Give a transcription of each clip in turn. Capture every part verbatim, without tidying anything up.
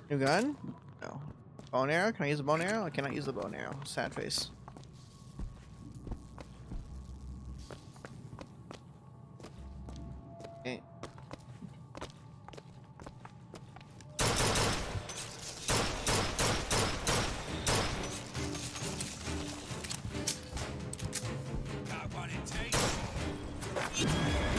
New gun? No. Bow and arrow? Can I use the bow and arrow? I cannot use the bow and arrow. Sad face. Okay. Got what it takes.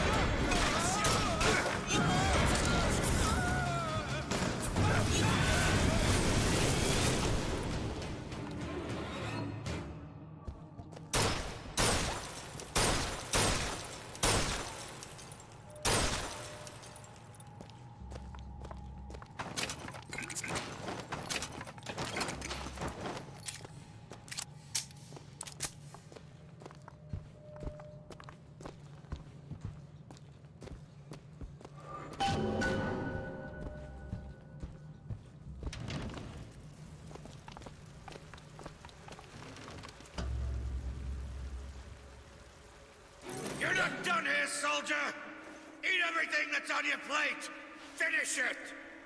You're not done here, soldier! Eat everything that's on your plate! Finish it!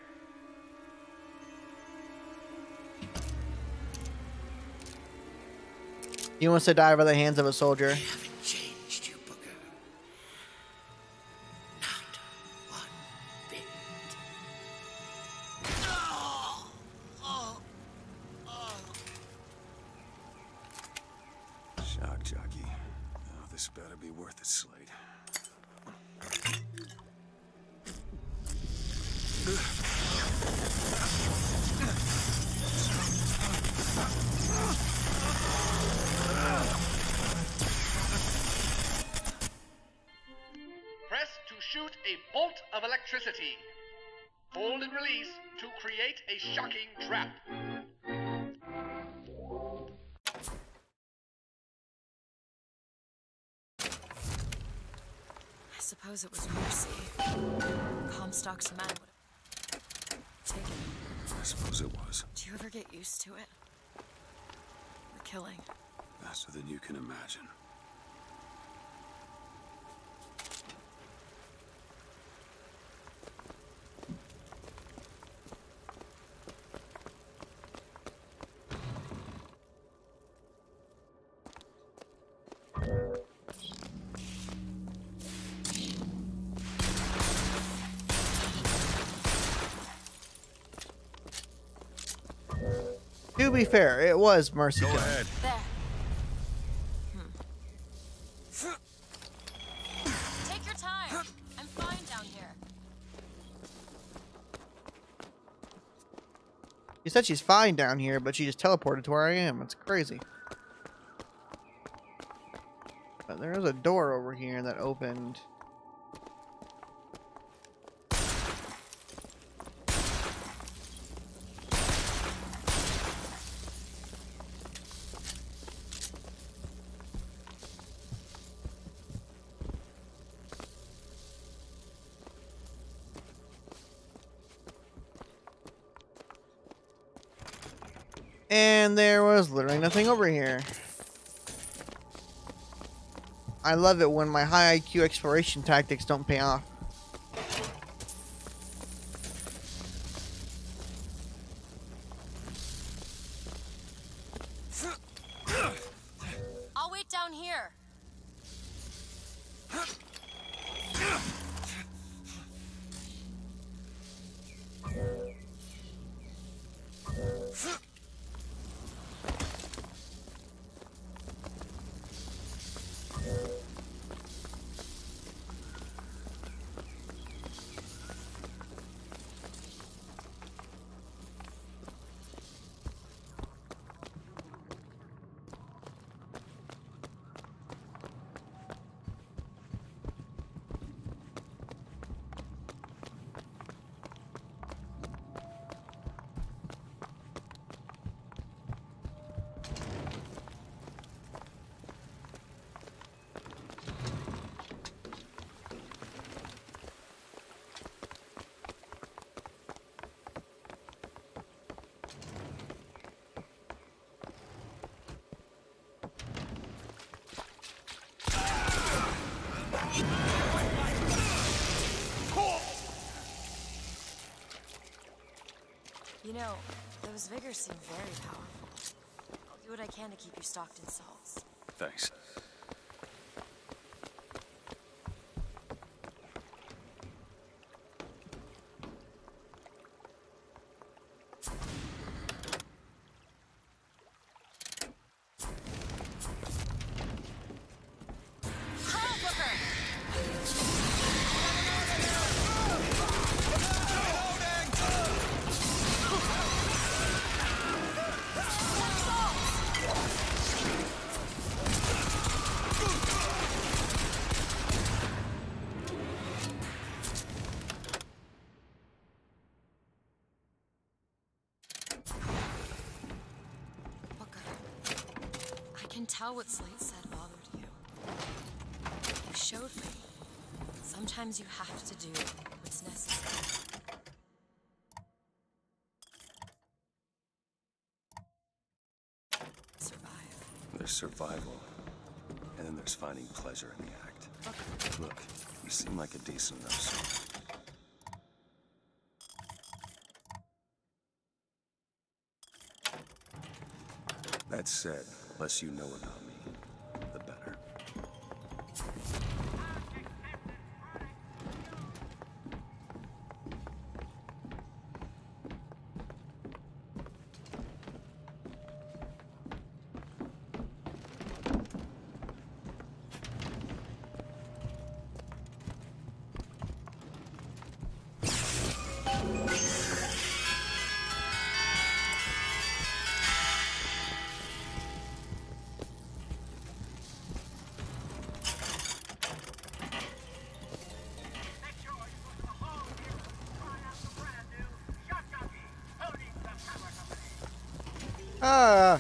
He wants to die by the hands of a soldier. I haven't changed you, booger. Not one bit. Oh, oh, oh. Shock jockey. Oh, this better be worth it, Slade. Press to shoot a bolt of electricity. Hold and release to create a shocking trap. I suppose it was mercy. Comstock's men would have taken it. I suppose it was. Do you ever get used to it? The killing. Faster than you can imagine. To be fair, it was mercy Go killing. ahead. There. Take your time. I'm fine down here. She said she's fine down here, but she just teleported to where I am. It's crazy. But there is a door over here that opened. And there was literally nothing over here. I love it when my high I Q exploration tactics don't pay off. I'll wait down here. You know, those vigors seem very powerful. I'll do what I can to keep you stocked in salts. Thanks. I can tell what Slate said bothered you. You showed me. Sometimes you have to do what's necessary. Survive. There's survival, and then there's finding pleasure in the act. Look, you seem like a decent enough sort. That said, less you know about me, the better. Ah.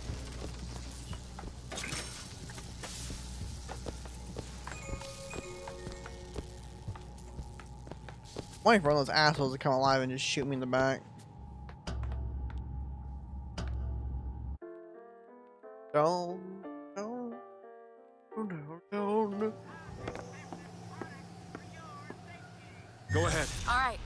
Waiting for one of those assholes to come alive and just shoot me in the back. Don't, don't, don't, don't. Go ahead. All right.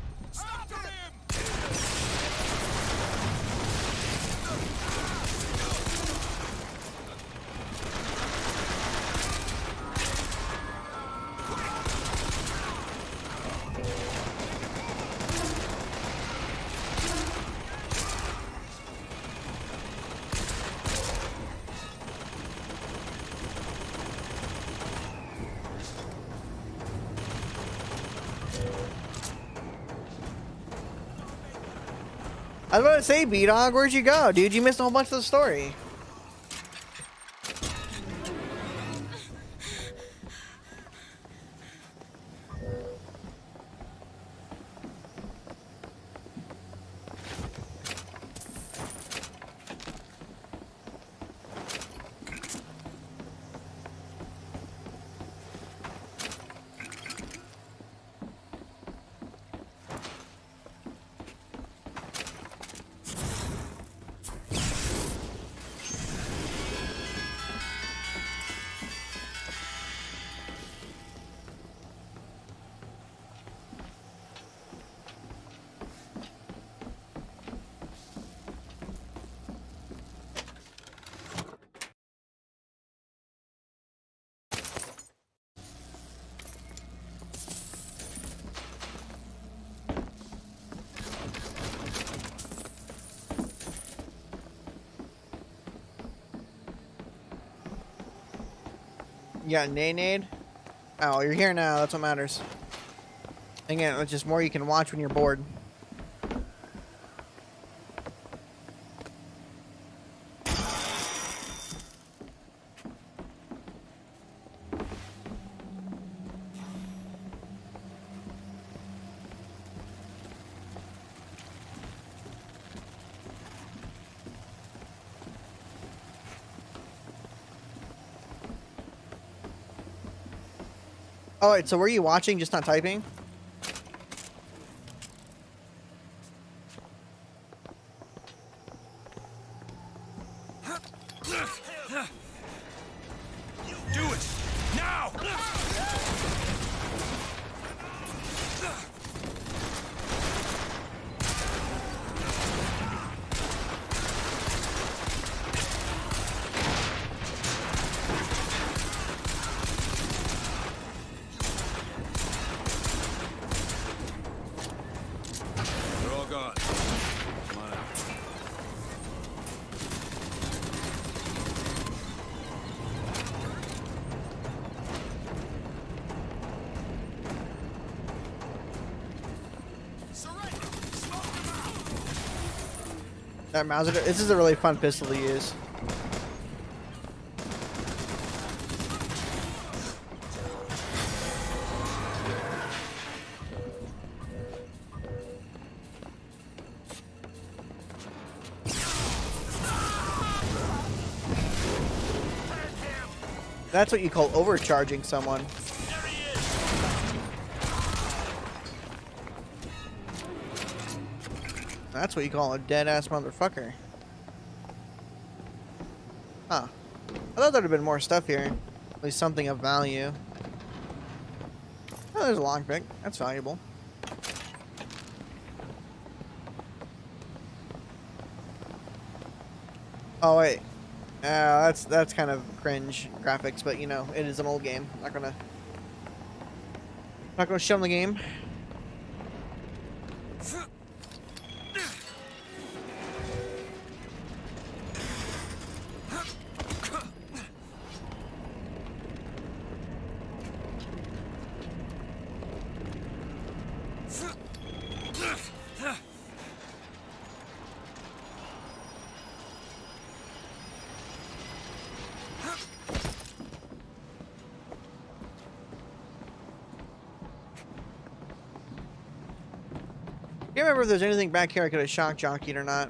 I was about to say, B-Dog, where'd you go, dude? You missed a whole bunch of the story. You got a nade? Oh, you're here now. That's what matters. Again, it's just more you can watch when you're bored. Oh, wait, so were you watching, just not typing? Do it! Now! on. Come on out. That Mauser, this is a really fun pistol to use. That's what you call overcharging someone. That's what you call a dead-ass motherfucker. Huh. I thought there'd have been more stuff here. At least something of value. Oh, there's a lockpick. That's valuable. Oh, wait. Uh, that's that's kind of cringe graphics, but you know, it is an old game. Not gonna... Not gonna shun the game. I can't remember if there's anything back here I could have shock jockeyed or not.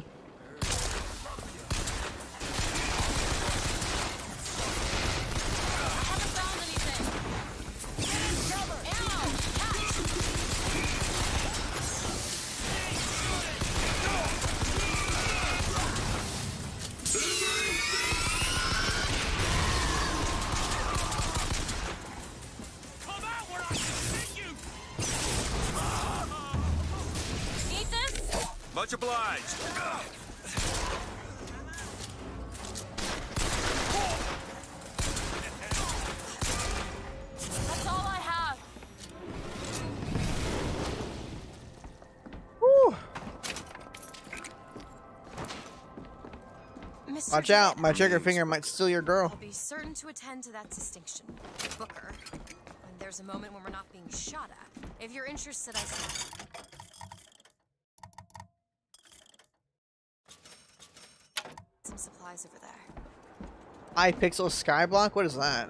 Much obliged. That's all I have. Woo. Mister Watch out, my Dredd, trigger finger might steal your girl. I'll be certain to attend to that distinction, Booker. When there's a moment when we're not being shot at. If you're interested, I see. Some supplies over there. iPixel Skyblock? What is that?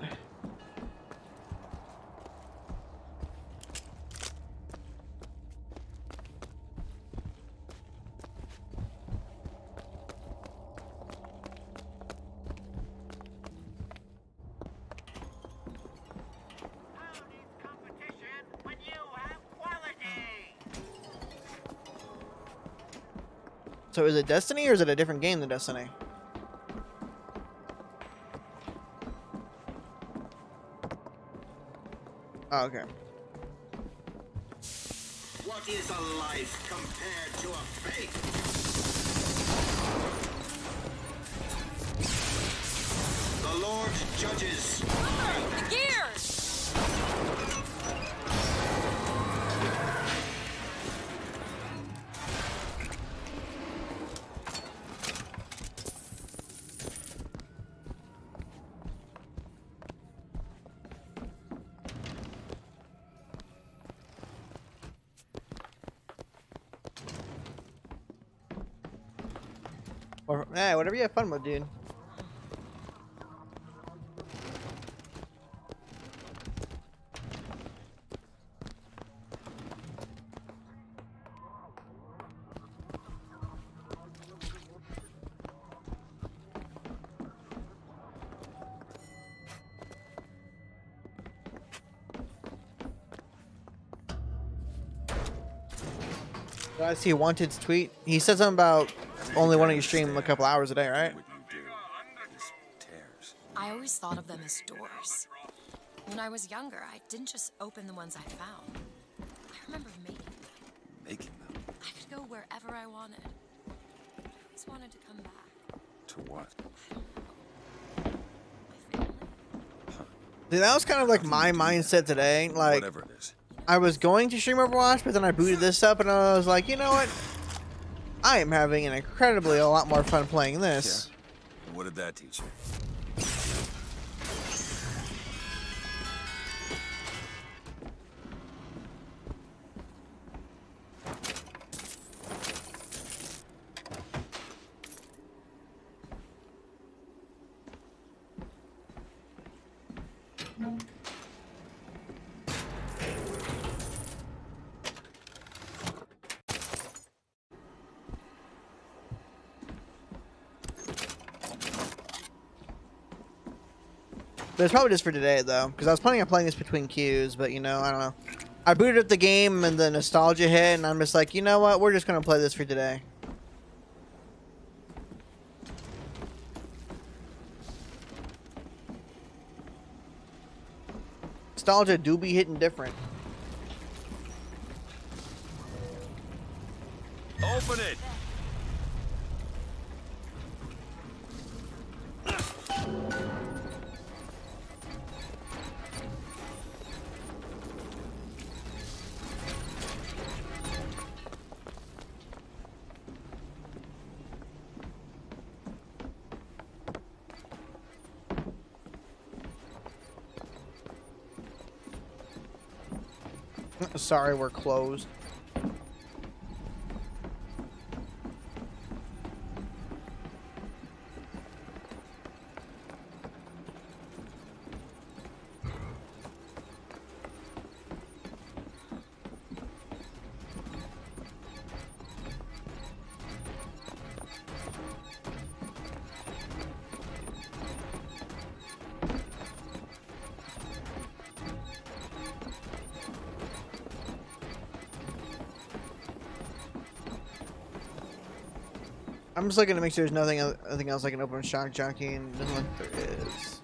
So is it Destiny or is it a different game than Destiny? Oh, okay. What is a life compared to a fate? The Lord judges. The gears! Or, eh, whatever you have fun with, dude. Did I see Wanted's tweet? He said something about only wanting to stream a couple hours a day, right? What you do is tears. I always thought of them as doors. When I was younger, I didn't just open the ones I found. I remember making them. Making them. I could go wherever I wanted. I always wanted to come back. To what? My family. Dude, that was kind of like my mindset today. Like, Whatever it is. I was going to stream Overwatch, but then I booted this up and I was like, you know what? I am having an incredibly a lot more fun playing this. Yeah. What did that teach you? But it's probably just for today, though, because I was planning on playing this between queues, but, you know, I don't know. I booted up the game, and the nostalgia hit, and I'm just like, you know what? We're just going to play this for today. Nostalgia do be hitting different. Open it! Sorry, we're closed. I'm just looking to make sure there's nothing el- anything else I can open Shock Jockey, and it doesn't look like there is.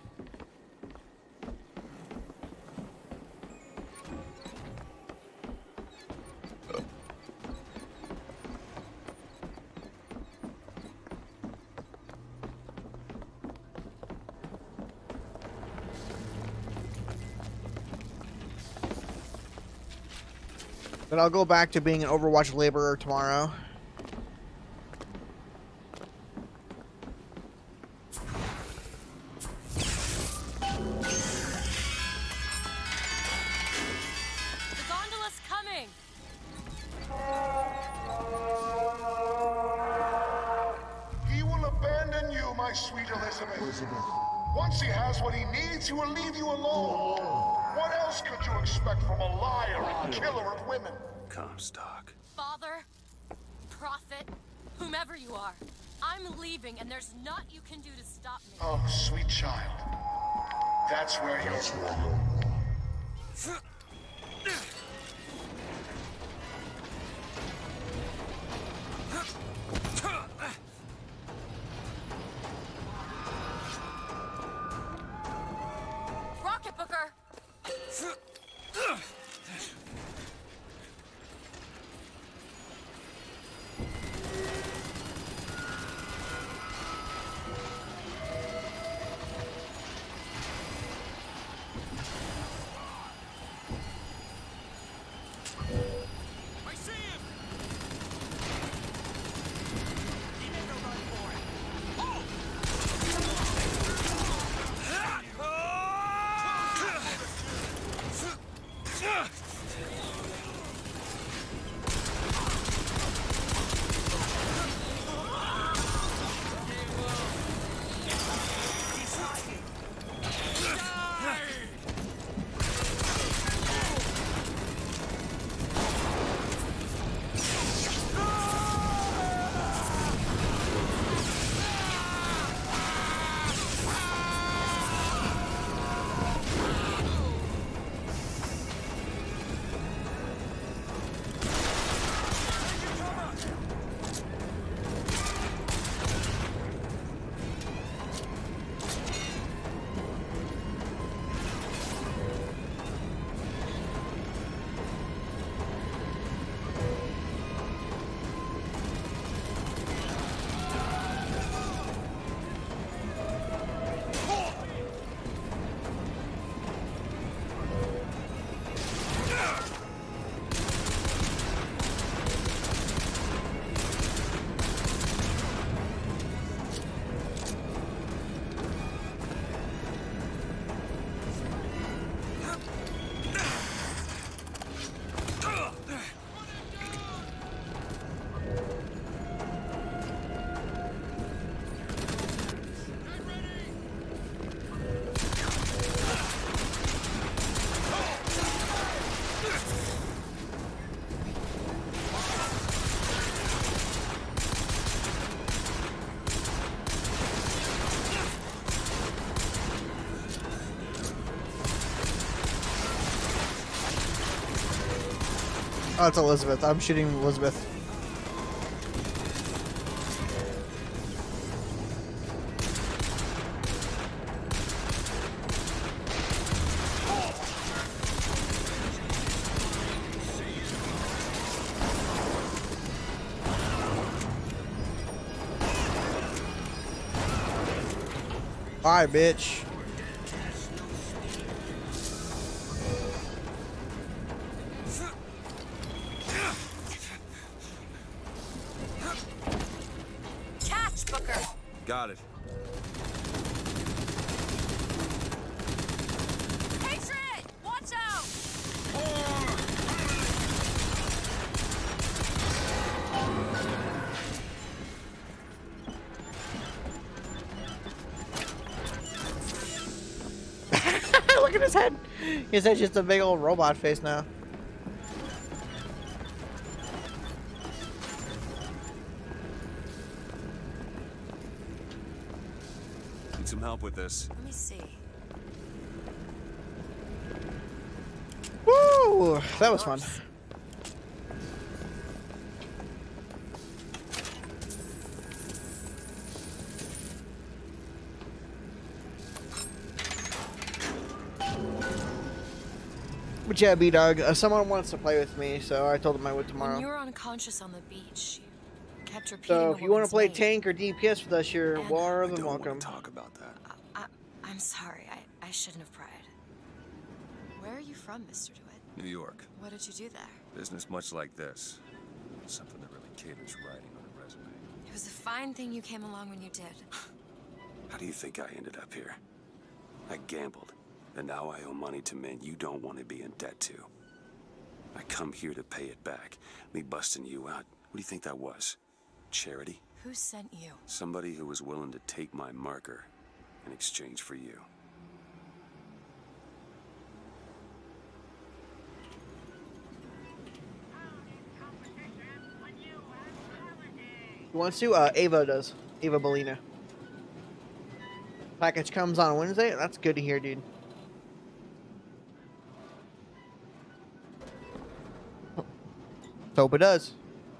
But I'll go back to being an Overwatch laborer tomorrow. Once he has what he needs, he will leave you alone. What else could you expect from a liar and killer of women? Comstock. Father, prophet, whomever you are, I'm leaving and there's naught you can do to stop me. Oh, sweet child. That's where you're wrong. Rocket Booker! Oh, it's Elizabeth. I'm shooting Elizabeth. Bye, bitch. Catch, Booker. Got it. Patriot, watch out. Look at his head. His head's just a big old robot face now. Need some help with this. Let me see. Woo! That was fun. But yeah, B-Dog, uh, someone wants to play with me, so I told him I would When tomorrow. you were unconscious on the beach, you kept repeating. So a if you want woman's to play name. tank or D P S with us, you're And- more I than don't welcome. want to talk about that. I, I'm sorry. I, I shouldn't have pried. Where are you from, Mister DeWitt? New York. What did you do there? Business much like this. Something that really caters writing on a resume. It was a fine thing you came along when you did. How do you think I ended up here? I gambled, and now I owe money to men you don't want to be in debt to. I come here to pay it back. Me busting you out, what do you think that was? Charity? Who sent you? Somebody who was willing to take my marker in exchange for you. Who wants to? Uh, Ava does. Ava Bellina. Package comes on Wednesday. That's good to hear, dude. Hope it does.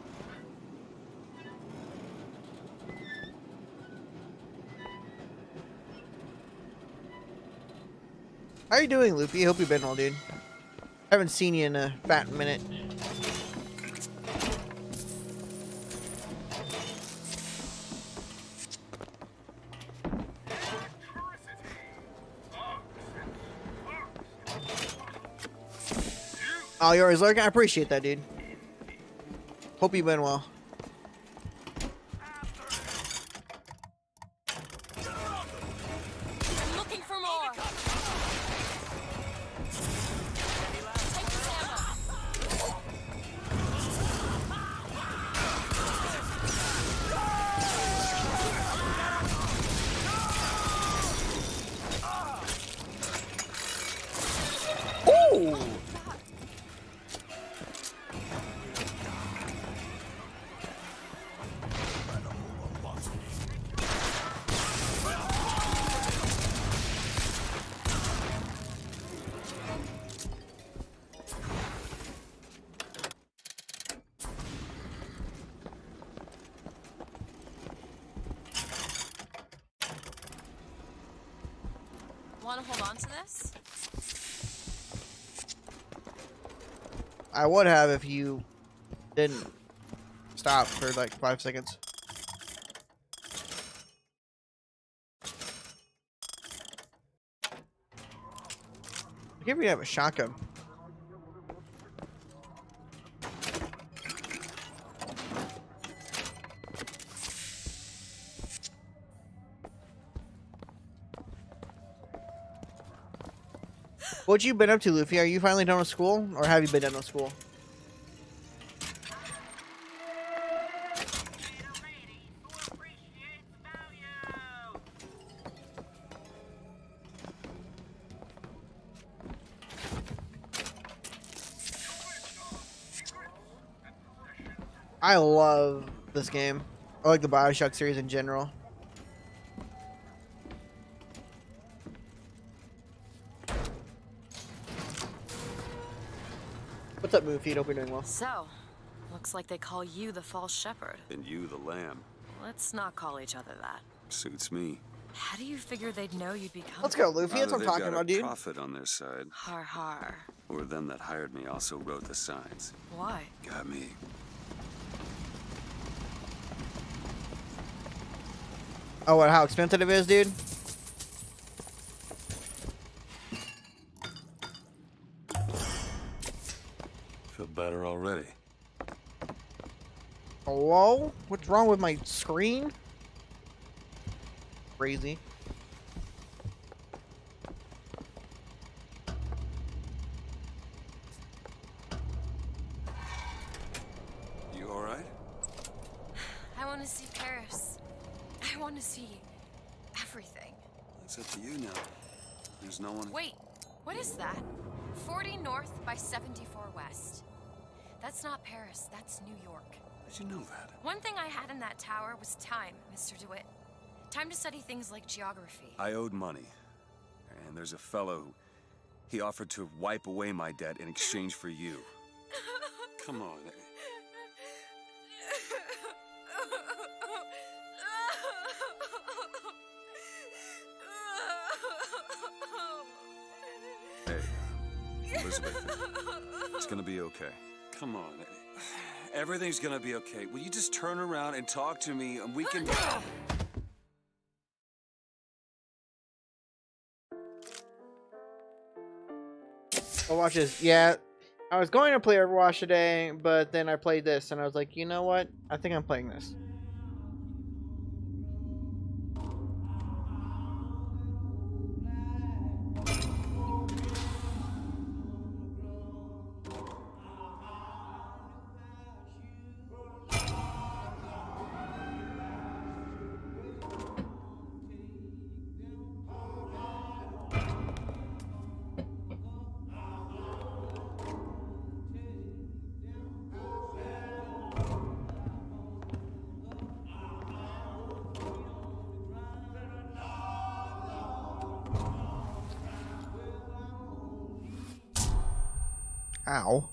How you doing, Loopy? Hope you've been well, dude. Haven't seen you in a fat minute. Oh, you're always lurking? I appreciate that, dude. Hope you've been well. I'm looking for more. Take this ammo. Ooh! Want to hold on to this? I would have if you didn't stop for like five seconds. I can't even have a shotgun. What you been up to, Luffy? Are you finally done with school, or have you been done with school? I love this game. I like the BioShock series in general. What's up, Moonfeed? Hope you're doing well. So, looks like they call you the false shepherd. And you the lamb. Let's not call each other that. Suits me. How do you figure they'd know you'd be coming? Let's go, Luffy. That's Either what I'm they've talking got about, a dude. profit on their side, Har har. or them that hired me also wrote the signs. Why? Got me. Oh, what? How expensive it is, dude? Feel better already. Hello? What's wrong with my screen? Crazy. You alright? I want to see Paris. I want to see everything. It's up to you now. There's no one. Wait, what is that? forty north by seventy-four west. That's not Paris, that's New York. How'd you know that? One thing I had in that tower was time, Mister DeWitt. Time to study things like geography. I owed money. And there's a fellow who... He offered to wipe away my debt in exchange for you. Come on. Hey, Elizabeth. It's gonna be okay. Come on. Everything's gonna be okay. Will you just turn around and talk to me and we can... Oh, watch this. Yeah, I was going to play Overwatch today, but then I played this, and I was like, you know what? I think I'm playing this. Ow.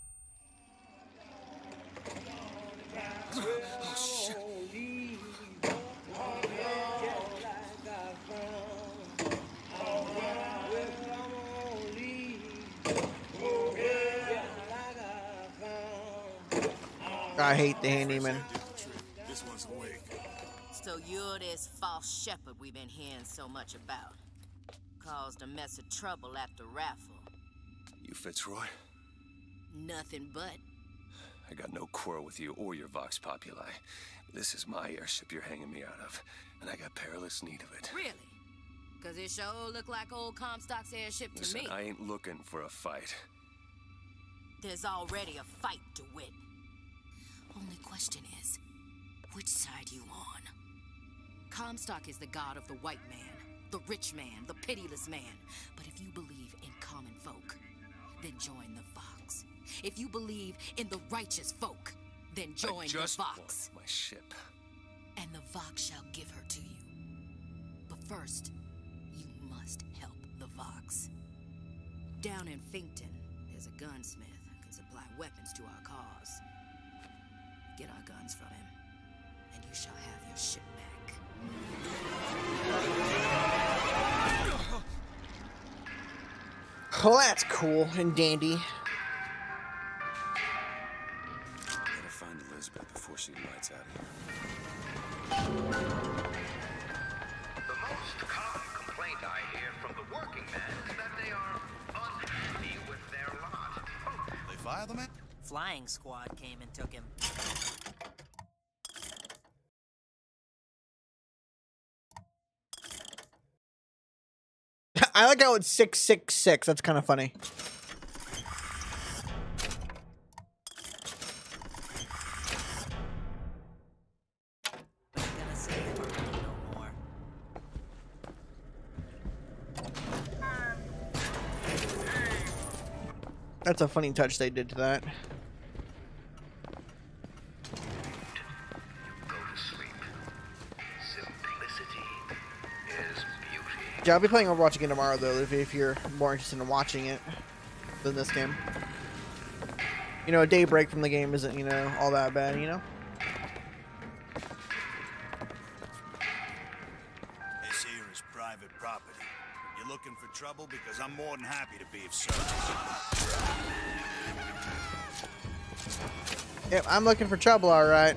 I hate the handyman. This one's awake. So you're this false shepherd we've been hearing so much about. Caused a mess of trouble at the raffle. You Fitzroy? Nothing but. I got no quarrel with you or your Vox Populi. This is my airship you're hanging me out of, and I got perilous need of it. Really? Cause it sure look like old Comstock's airship to Listen, me. I ain't looking for a fight. There's already a fight to win. Only question is, which side you on? Comstock is the god of the white man, the rich man, the pitiless man. But if you believe in common folk, then join the Vox. If you believe in the righteous folk, then join I just the Vox. want my ship. And the Vox shall give her to you. But first, you must help the Vox. Down in Finkton, there's a gunsmith who can supply weapons to our cause. Get our guns from him, and you shall have your ship back. Well, that's cool and dandy. Gotta find Elizabeth before she lights out of here. The most common complaint I hear from the working men is that they are unhappy with their lot. They fire the man? Flying squad came and took him. I like how it's six six six. That's kind of funny. But you're gonna say him no more. That's a funny touch they did to that. Go to sleep. Simplicity is beauty. Yeah, I'll be playing Overwatch again tomorrow, though, if, if you're more interested in watching it than this game. you know, a day break from the game isn't, you know, all that bad, you know? This here is private property. You're looking for trouble because I'm more than happy to be of service. Yep, I'm looking for trouble, alright.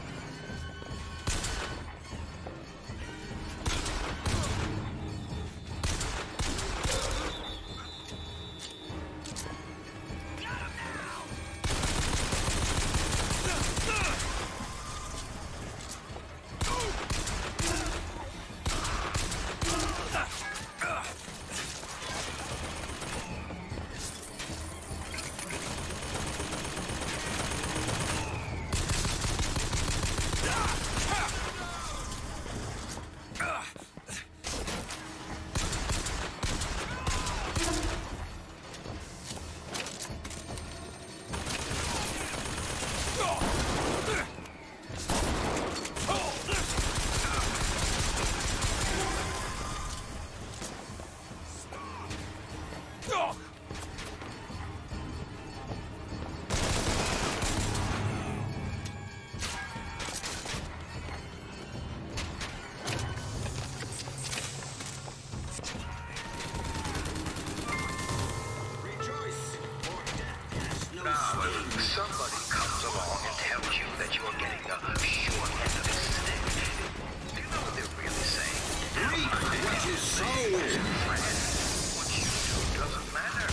Somebody comes along and tells you that you are getting the short end of the stick. Do you know what they're really saying? Reap what you sow. What you do doesn't matter.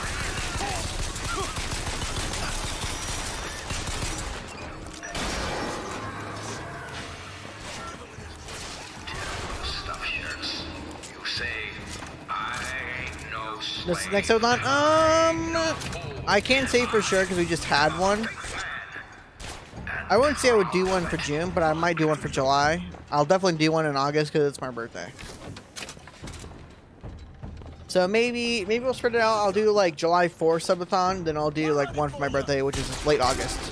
Stuff shirts. You say, I ain't no slave. This next episode, um, I can't say for sure because we just had one. I wouldn't say I would do one for June, but I might do one for July. I'll definitely do one in August because it's my birthday. So maybe maybe we'll spread it out. I'll do like July fourth subathon, then I'll do like one for my birthday, which is late August.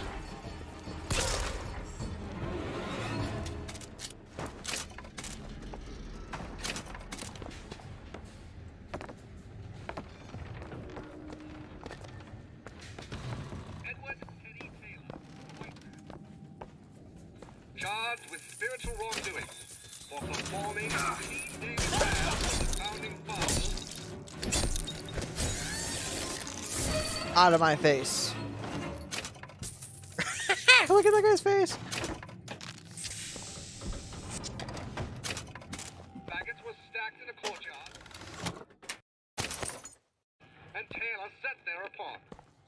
Edward Teddy Taylor, white man. Charged with spiritual wrongdoing for performing a key day prayer of the founding fathers. Out of my face. Look at that guy's face. Faggots were stacked in a courtyard, and Taylor sat thereupon.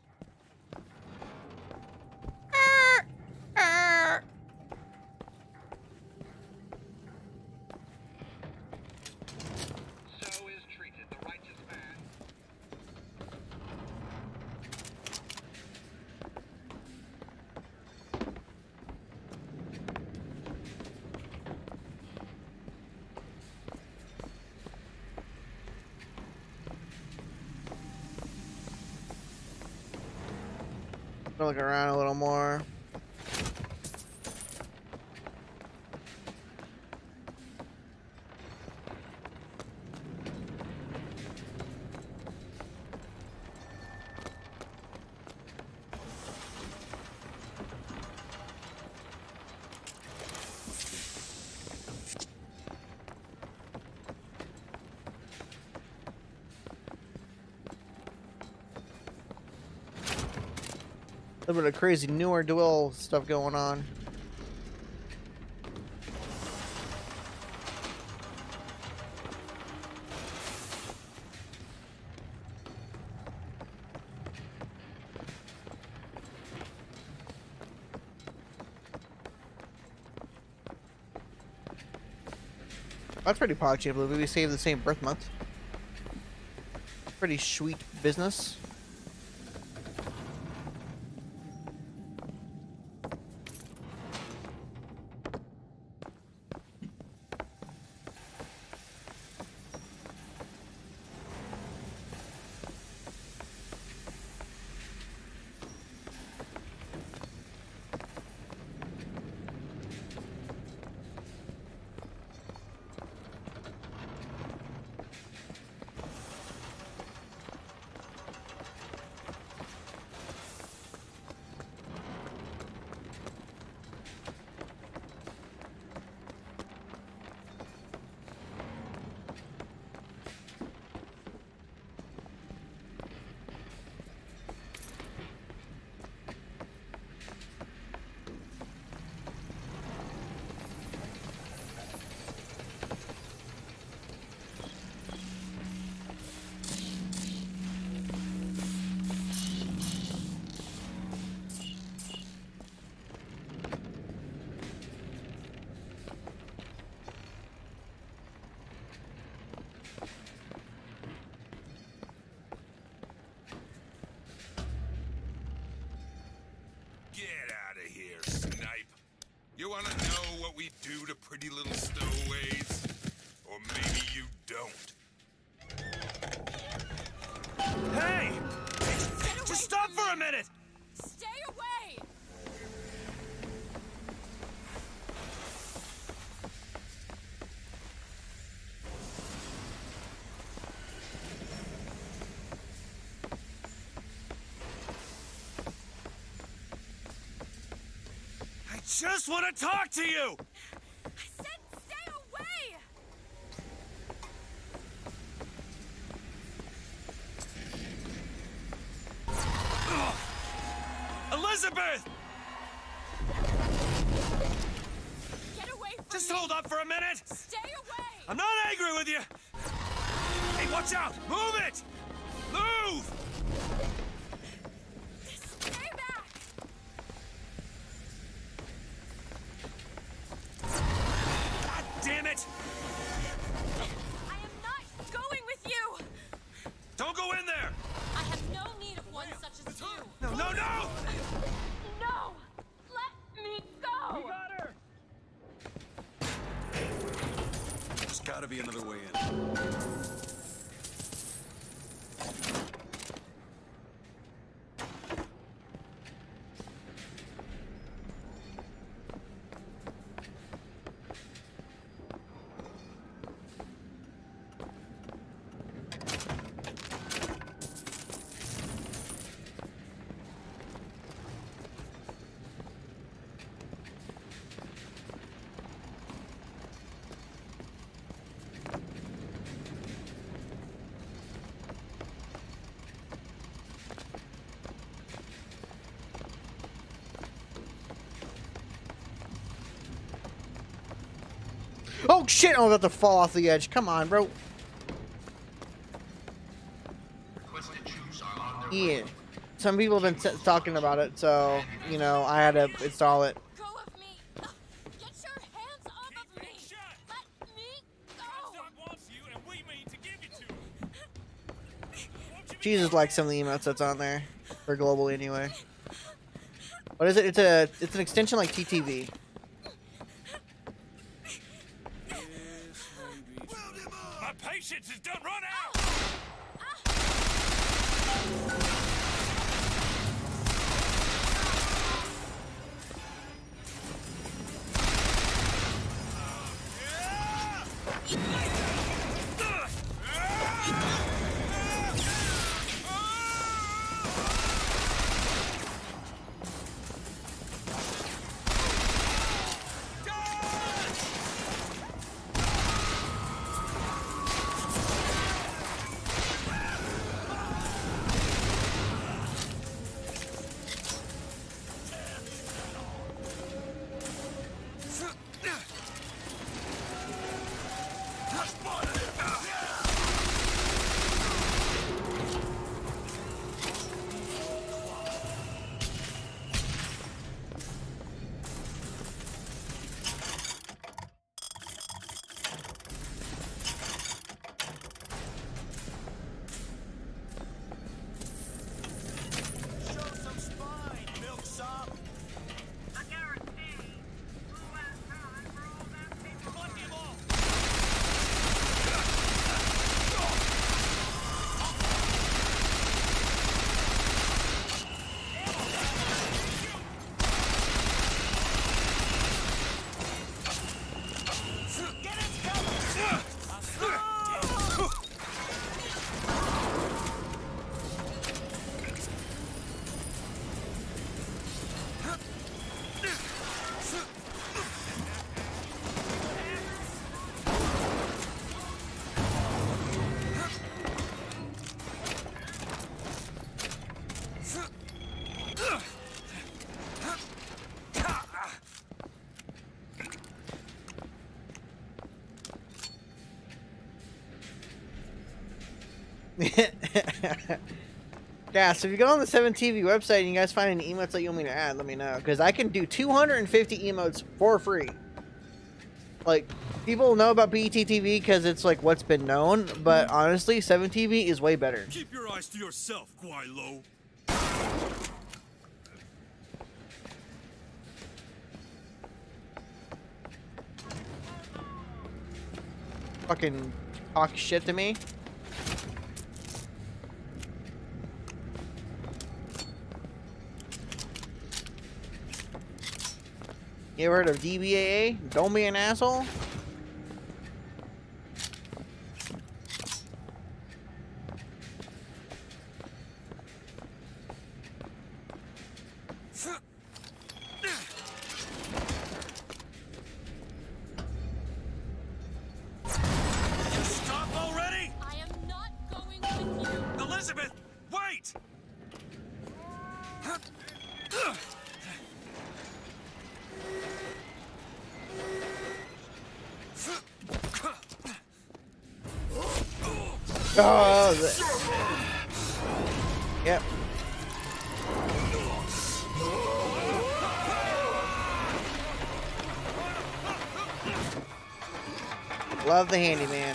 So is treated the righteous man. Gonna look around a little more. A little bit of crazy newer duel stuff going on. That's pretty pog, we saved the same birth month. Pretty sweet business. want to know what we do to pretty little stowaways? Or maybe you don't. Hey! Just stop for a minute! Stay away! I just want to talk to you! I said stay away! Elizabeth! Get away from Just me! hold up for a minute! Stay away! I'm not angry with you! Hey, watch out! Move it! Move! Stay back! God damn it! I am not going with you! Don't go in there! I have no need of one such as you! No, no, no! No! Let me go! We got her! There's gotta be another way in. Oh shit! I'm about to fall off the edge. Come on, bro. Yeah. Some people have been s- talking about it, so, you know, I had to install it. Go of me! Ugh, get your hands off of me! Let me go! Jesus likes some of the emotes that's on there. For global anyway. What is it? It's a it's an extension like T T V. My patience is done run out! Yeah, so if you go on the seven T V website and you guys find any emotes that you want me to add, let me know. Because I can do two hundred fifty emotes for free. Like, people know about B E T T V because it's like what's been known, but honestly, seven T V is way better. Keep your eyes to yourself, Guaylo. fucking talk shit to me. You ever heard of D B A A? Don't be an asshole. Stop already! I am not going with you. Elizabeth, wait! Oh, the... Yep. Love the handyman.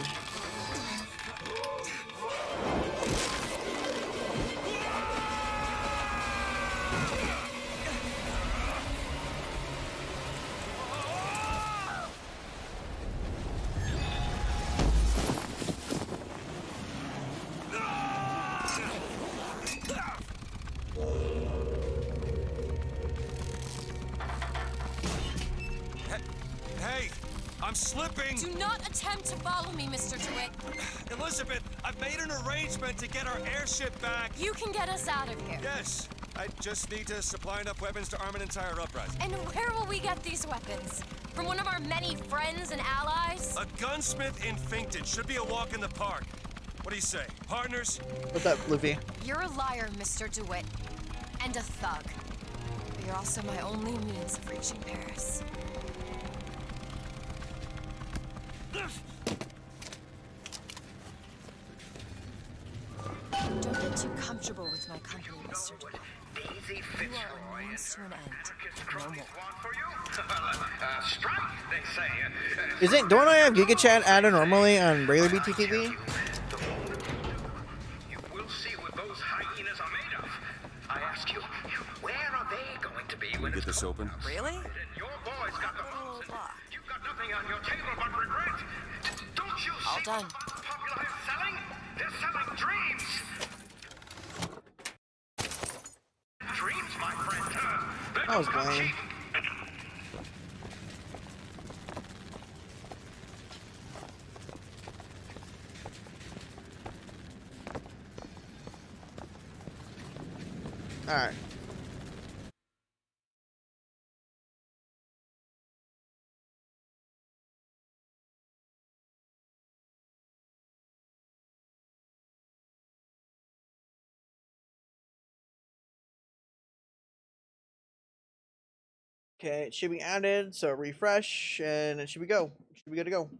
Hey, I'm slipping! Do not attempt to follow me, Mister DeWitt. Elizabeth, I've made an arrangement to get our airship back. You can get us out of here. Yes, I just need to supply enough weapons to arm an entire uprising. And where will we get these weapons? From one of our many friends and allies? A gunsmith in Finkton should be a walk in the park. What do you say, partners? What's up, Luffy? You're a liar, Mister DeWitt. And a thug. But you're also my only means of reaching Paris. Don't get too comfortable with my company, Mister DeWitt. Daisy You Fitzroy are a means to an end. Marcus No Crowley's more. one for you? uh, strike, they say. Uh, Isn't don't I have Giga Chat added normally on regular B T T V? You will see what those hyenas are made of. I ask you, where are they going to be when Get it's this open? Really? your boys got the votes and you've got nothing on your table but regret. Don't you All see done. what Popular is selling? They're selling dreams. Dreams, my friend. Uh, That was lame. All right. Okay, it should be added, so refresh, and it should be go. It should be good to go.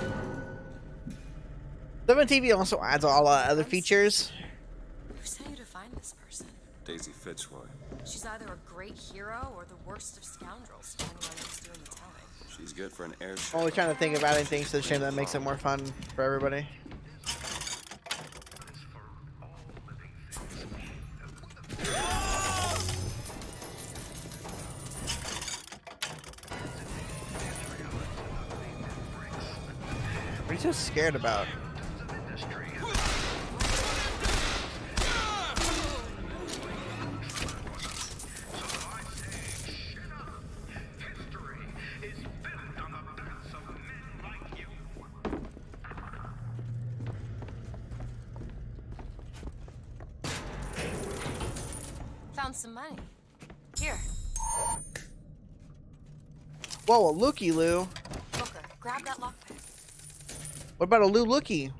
seven T V also adds a lot of other features. Who sent you to find Daisy Fitzroy. She's either a great hero or the worst of scoundrels, depending on who's doing the telling. She's good for an airship. Always trying to think of adding things to the shame that makes it more fun for everybody. What are you so scared about? Found some money. Here. Whoa, a looky Lou. Booker, grab that lockpick. What about a Lou looky?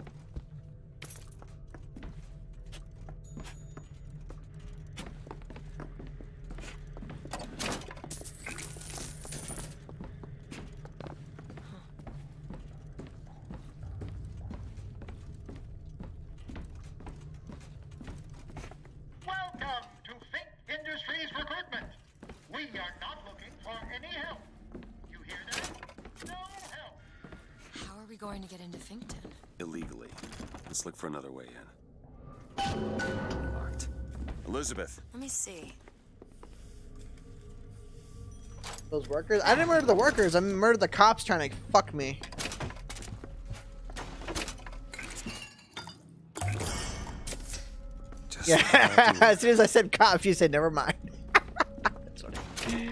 Welcome to Fink Industries Recruitment. We are not looking for any help. You hear that? No help. How are we going to get into Finkton? Illegally. Let's look for another way in. Locked. Elizabeth. Let me see. Those workers? I didn't murder the workers. I murdered the cops trying to fuck me. Just Yeah. As soon as I said cops, you said never mind. That's funny.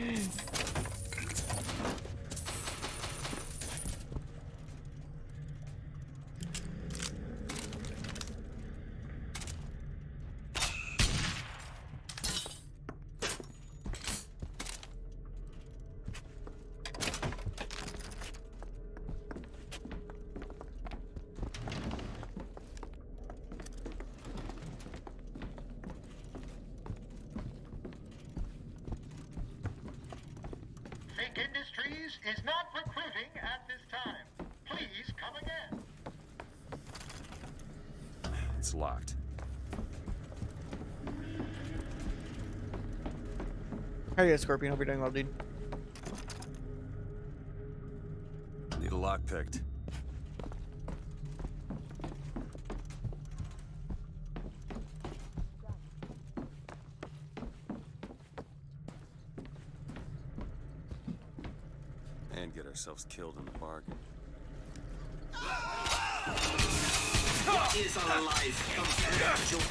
Fink Industries is not recruiting at this time. Please come again. It's locked. How are you, Scorpion? Hope you're doing well, dude. Need a lock picked. And get ourselves killed in the bargain. What is a life compared to...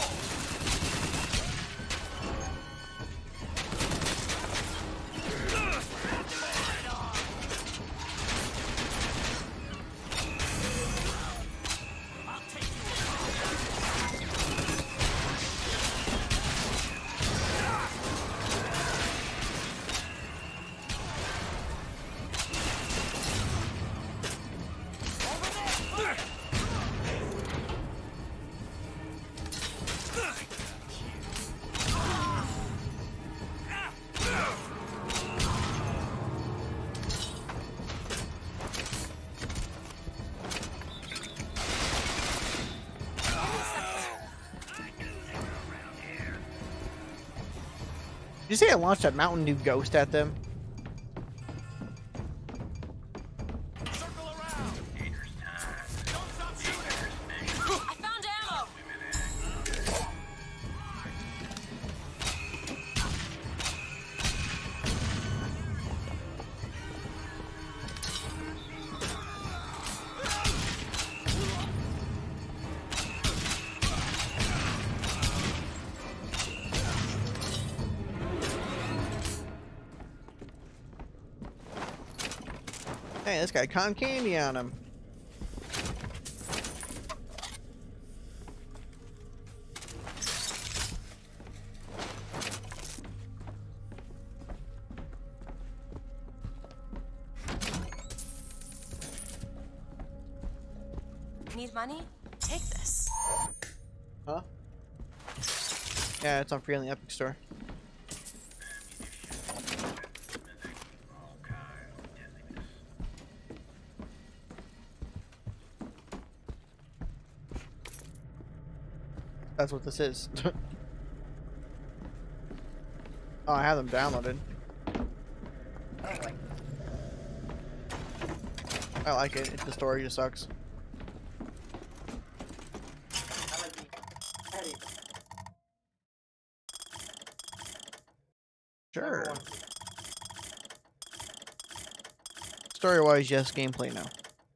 Did you say I launched a Mountain Dew Ghost at them? I found ammo! Hey, this guy cotton candy on him. Need money? Take this. Huh? Yeah, it's on free on the Epic Store. That's what this is. Oh, I have them downloaded. I don't like I like it. It the story just sucks. I like the edit. Sure. Story-wise, yes. Gameplay, no.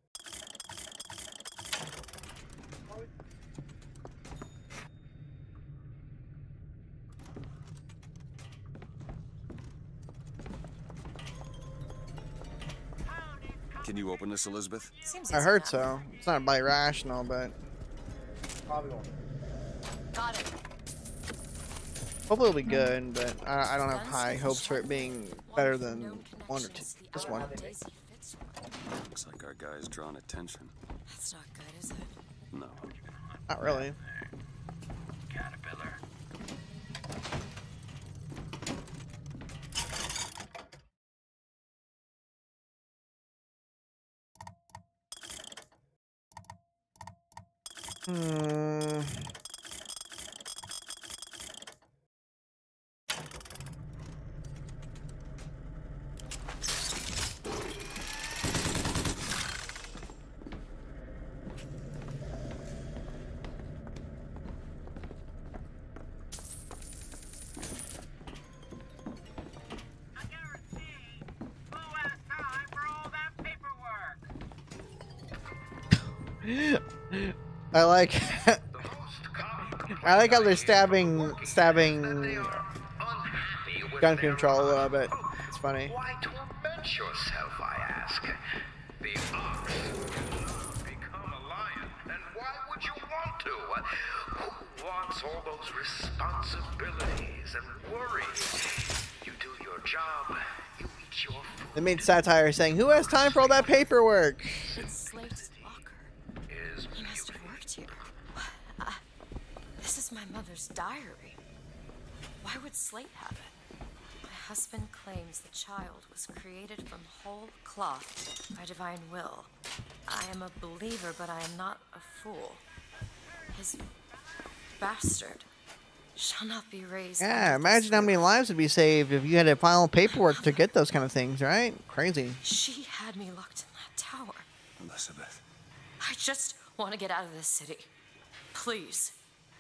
Can you open this, Elizabeth? Seems I easy heard enough. so. It's not by rational, but Probably won't. Got it. hopefully it'll be good. But I, I don't have high hopes for it being better than one or two. This one. Looks like our guy's drawn attention. That's not good, is it? No. Not really. Caterpillar. Hmm. I like I like how they're stabbing stabbing gun control a little bit. It's funny. Why torment yourself, I ask? The ox become a lion, and why would you want to? Who wants all those responsibilities and worries? You do your job, you eat your food. They made satire saying, "Who has time for all that paperwork?" It's Slate's locker. Is He must have worked here. Uh, this is my mother's diary. Why would Slate have it? My husband claims the child was created from whole cloth by divine will. I am a believer, but I am not a fool. His bastard shall not be raised. Yeah, under this imagine how many roof. lives would be saved if you had to file paperwork to get those kind of things, right? Crazy. She had me locked in that tower. Elizabeth. I just want to get out of this city. Please.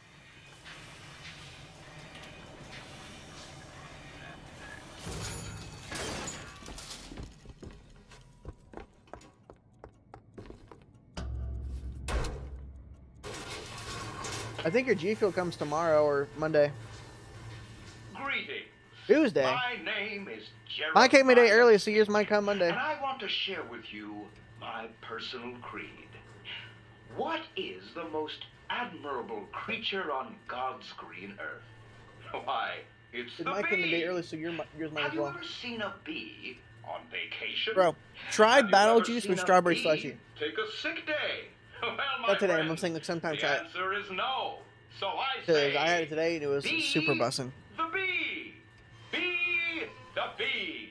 I think your G Fuel comes tomorrow or Monday. greetings. Tuesday. My name is Jeremiah. Mine came a day early, so yours might come Monday. And I want to share with you my personal creed. What is the most admirable creature on God's green earth? Why, it's It the might bee. come a day early, so your, yours might Have as you well. ever seen a bee on vacation? Bro, try Have you battle ever juice seen with a strawberry bee slushy. Take a sick day. Well, my Not today, friend, I'm saying like sometime the try it. answer is no. So I Because say, I had it today and it was bee super bussin'. the bee. Bee the bee.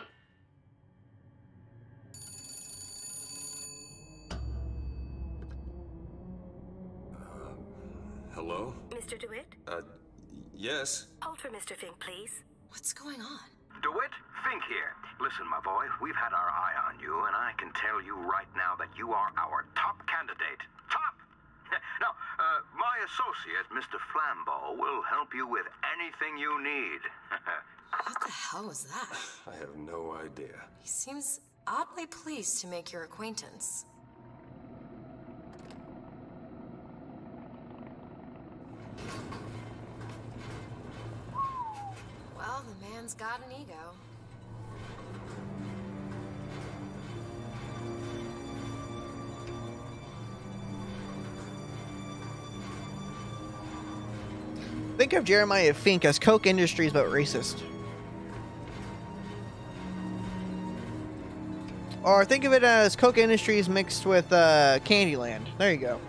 Hello? Mister DeWitt? Uh, yes? Hold for Mister Fink, please. What's going on? DeWitt, Fink here. Listen, my boy, we've had our eye on you, and I can tell you right now that you are our top candidate. Top! Now, uh, my associate, Mister Flambeau, will help you with anything you need. What the hell was that? I have no idea. He seems oddly pleased to make your acquaintance. Well, the man's got an ego. Think of Jeremiah Fink as Coke Industries but racist. Or think of it as Coke Industries mixed with uh, Candyland. There you go.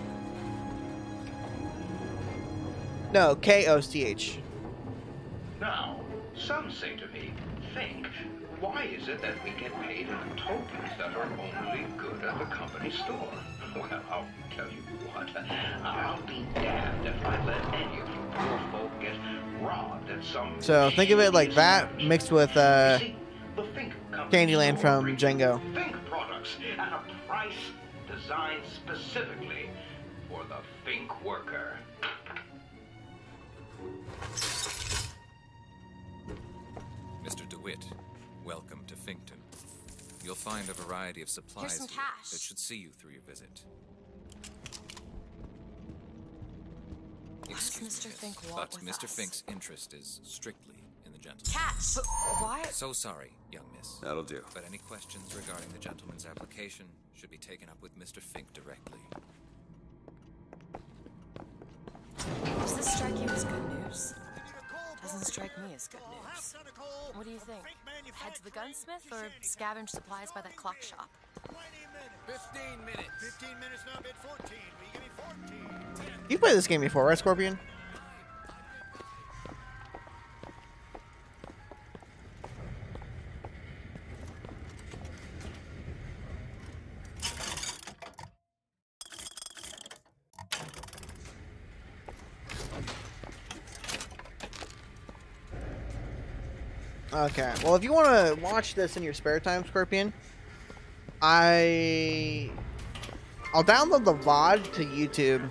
No, K O C H. Now, some say to me, Fink, why is it that we get paid in tokens that are only good at the company store? Well, I'll tell you what, I'll be damned if I let any of you poor folk get robbed at some. So think of it like that mixed with uh, Candyland from Django. Fink products at a price designed specifically for the Fink worker. Mister DeWitt, welcome to Finkton. You'll find a variety of supplies Here's some here cash. that should see you through your visit. What does Excuse Mister me, Fink miss, want but with Mister us? Fink's interest is strictly in the gentleman. Cash! But why? So sorry, young miss. That'll do. But any questions regarding the gentleman's application should be taken up with Mister Fink directly. Does this strike you as good news? Doesn't strike me as good news. What do you think? Head to the gunsmith or scavenge supplies by that clock shop? Fifteen minutes. Fifteen minutes now, bid fourteen. Will you give me fourteen? You played this game before, right, Scorpion? Okay, well, if you want to watch this in your spare time, Scorpion, I... I'll download the V O D to YouTube.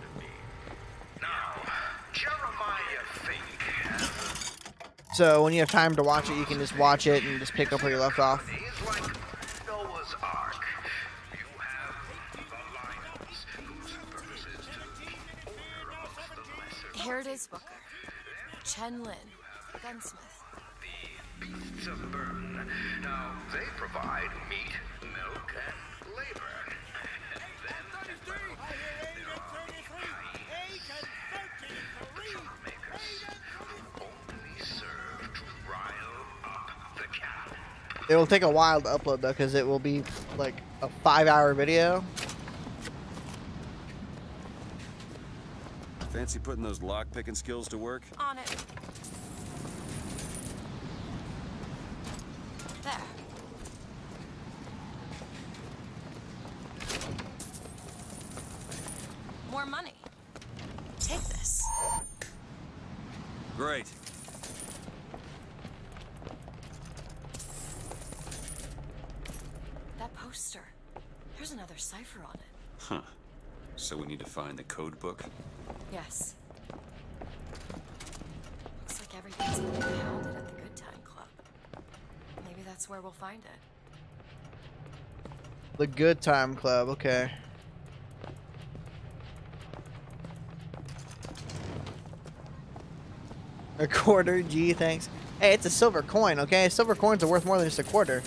Jeremiah Fink. So when you have time to watch it, you can just watch it and just pick up where you left off. He's like Noah's Ark. You have the lions whose purpose is to order amongst the lesser. Here it is, Booker. Chen Lin, gunsmith. The beasts of burden. Now, they provide meat, milk, and labor. And then, well, there are the hyenas, the troublemakers, who only serve to rile up the cattle. It will take a while to upload though, because it will be like a five-hour video. Fancy putting those lock-picking skills to work? On it. There. More money. Take this. Great. That poster. There's another cipher on it. Huh. So we need to find the code book? Yes. Looks like everything's been impounded at the Good Time Club. Maybe that's where we'll find it. The Good Time Club, okay. A quarter, gee, thanks. Hey, it's a silver coin, okay? Silver coins are worth more than just a quarter.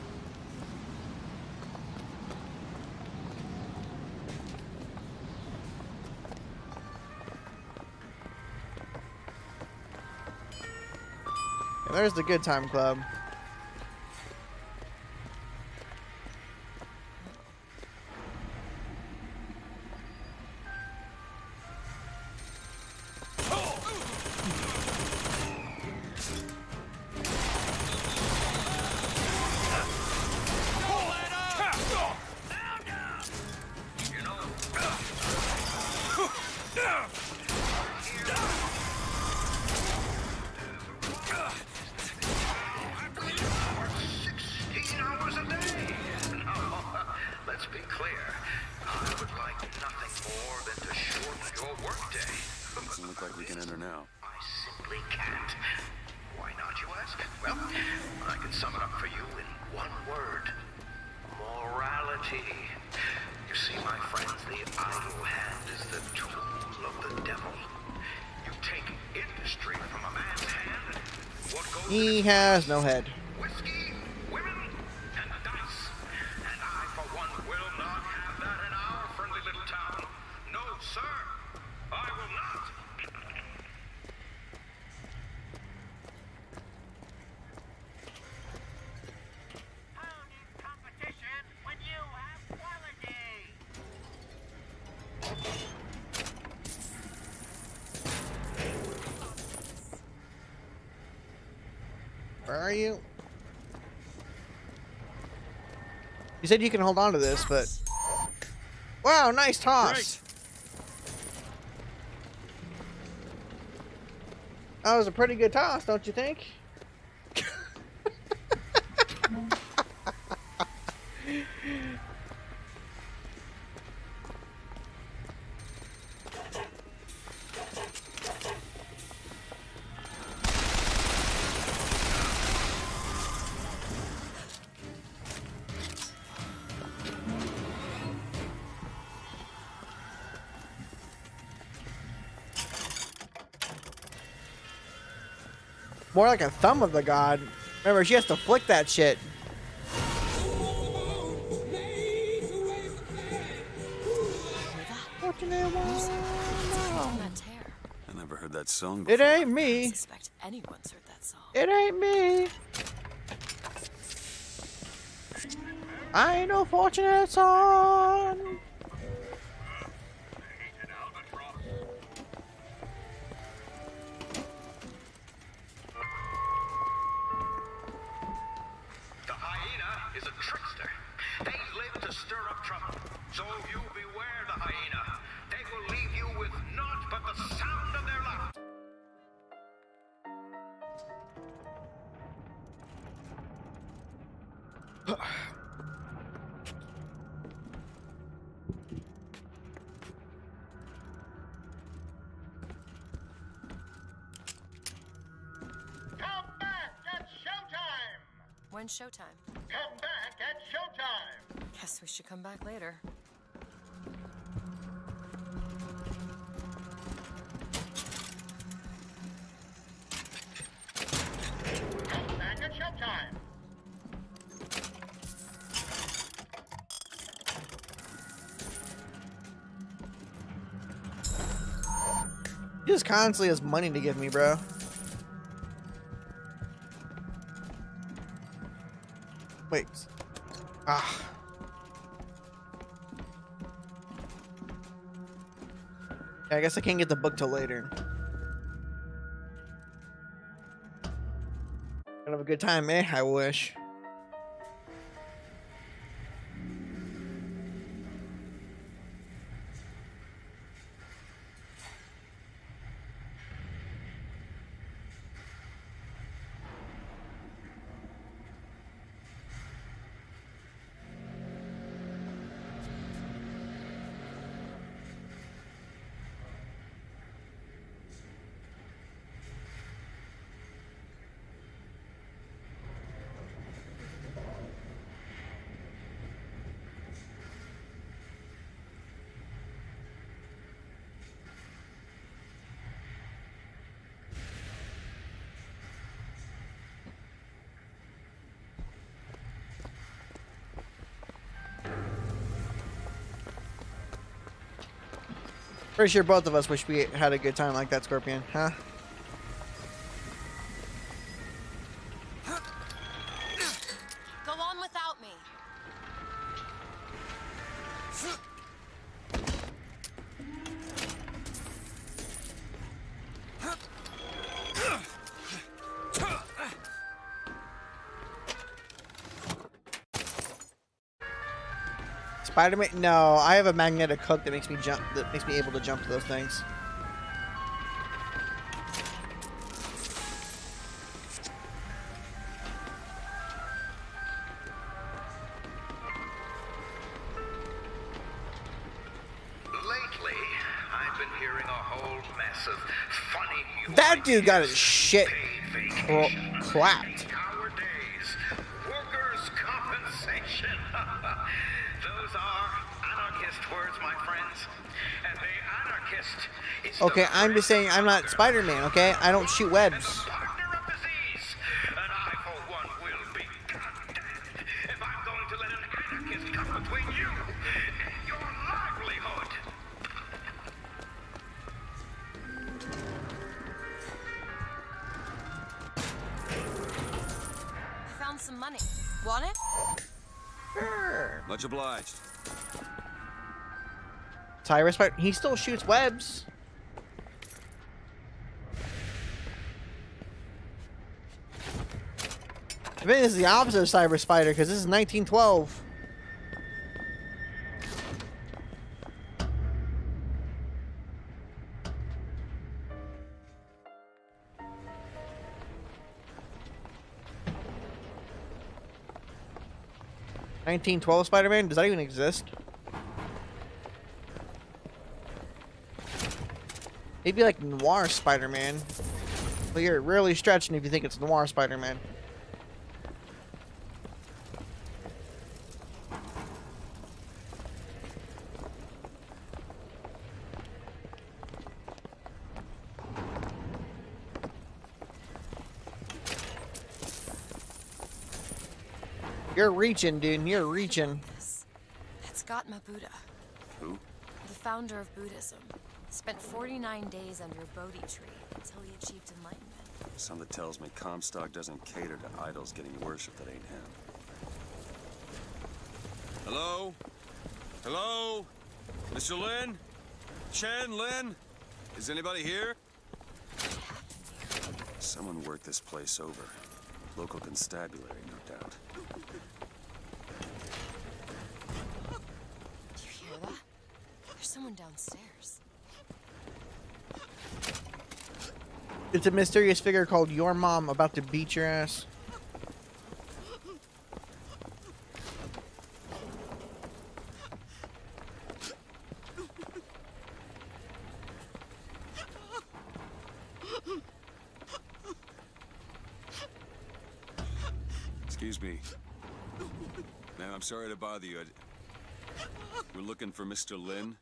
And there's the Good Time Club. sixteen hours a day. No, let's be clear. I would like nothing more than to shorten your workday. Doesn't look like we can enter now. I simply can't. Why not, you ask? Well, I can sum it up for you in one word. Morality. You see, my friends, the idle hand is the tool of the devil. You take industry from a man's hand, what goes He has no head. whiskey, women, and dice. And I, for one, will not have that in our friendly little town. No, sir. I will not. Where are you? You said you can hold on to this, but... Wow, nice toss! That was a pretty good toss, don't you think? More like a thumb of the god. Remember, she has to flick that shit. I never heard that song It before. ain't me. I suspect anyone's heard that song. It ain't me. I ain't no fortunate son. The hyena is a trickster. They live to stir up trouble. So you beware the hyena. They will leave you with naught but the sound of their laughter. Come back at showtime! When's showtime? Come back at showtime! Guess we should come back later. Come back at showtime! He just constantly has money to give me, bro. Wait. Ah. Yeah, I guess I can't get the book till later. Gonna have a good time, eh? I wish. Pretty sure both of us wish we had a good time like that, Scorpion, huh? Go on without me. Spider-Man? No, I have a magnetic hook that makes me jump. That makes me able to jump to those things. Lately, I've been hearing a whole mess of funny That dude got his shit cl clapped. our days. Workers' compensation. Those are anarchist words, my friends. And the anarchist is Okay, I'm just saying I'm not Spider-Man, okay? I don't shoot webs. partner of disease. And I, for one, will be goddamned if I'm going to let an anarchist come between you and your livelihood. I found some money. Want it? Sure. Much obliged. Cyrus, but he still shoots webs. I think this is the opposite of Cyber Spider because this is nineteen twelve. nineteen twelve Spider-Man? Does that even exist? Maybe like Noir Spider-Man. But you're really stretching if you think it's Noir Spider-Man. You're reaching, dude. You're reaching. That's Gautama Buddha. Who? The founder of Buddhism. Spent forty-nine days under a Bodhi tree until he achieved enlightenment. Something tells me Comstock doesn't cater to idols getting worship that ain't him. Hello? Hello? Mister Lin? Chen, Lin? Is anybody here? Someone worked this place over. Local constabulary, no doubt. Do you hear that? There's someone downstairs. It's a mysterious figure called Your Mom about to beat your ass. Excuse me. Ma'am, I'm sorry to bother you. I... We're looking for Mister Lin.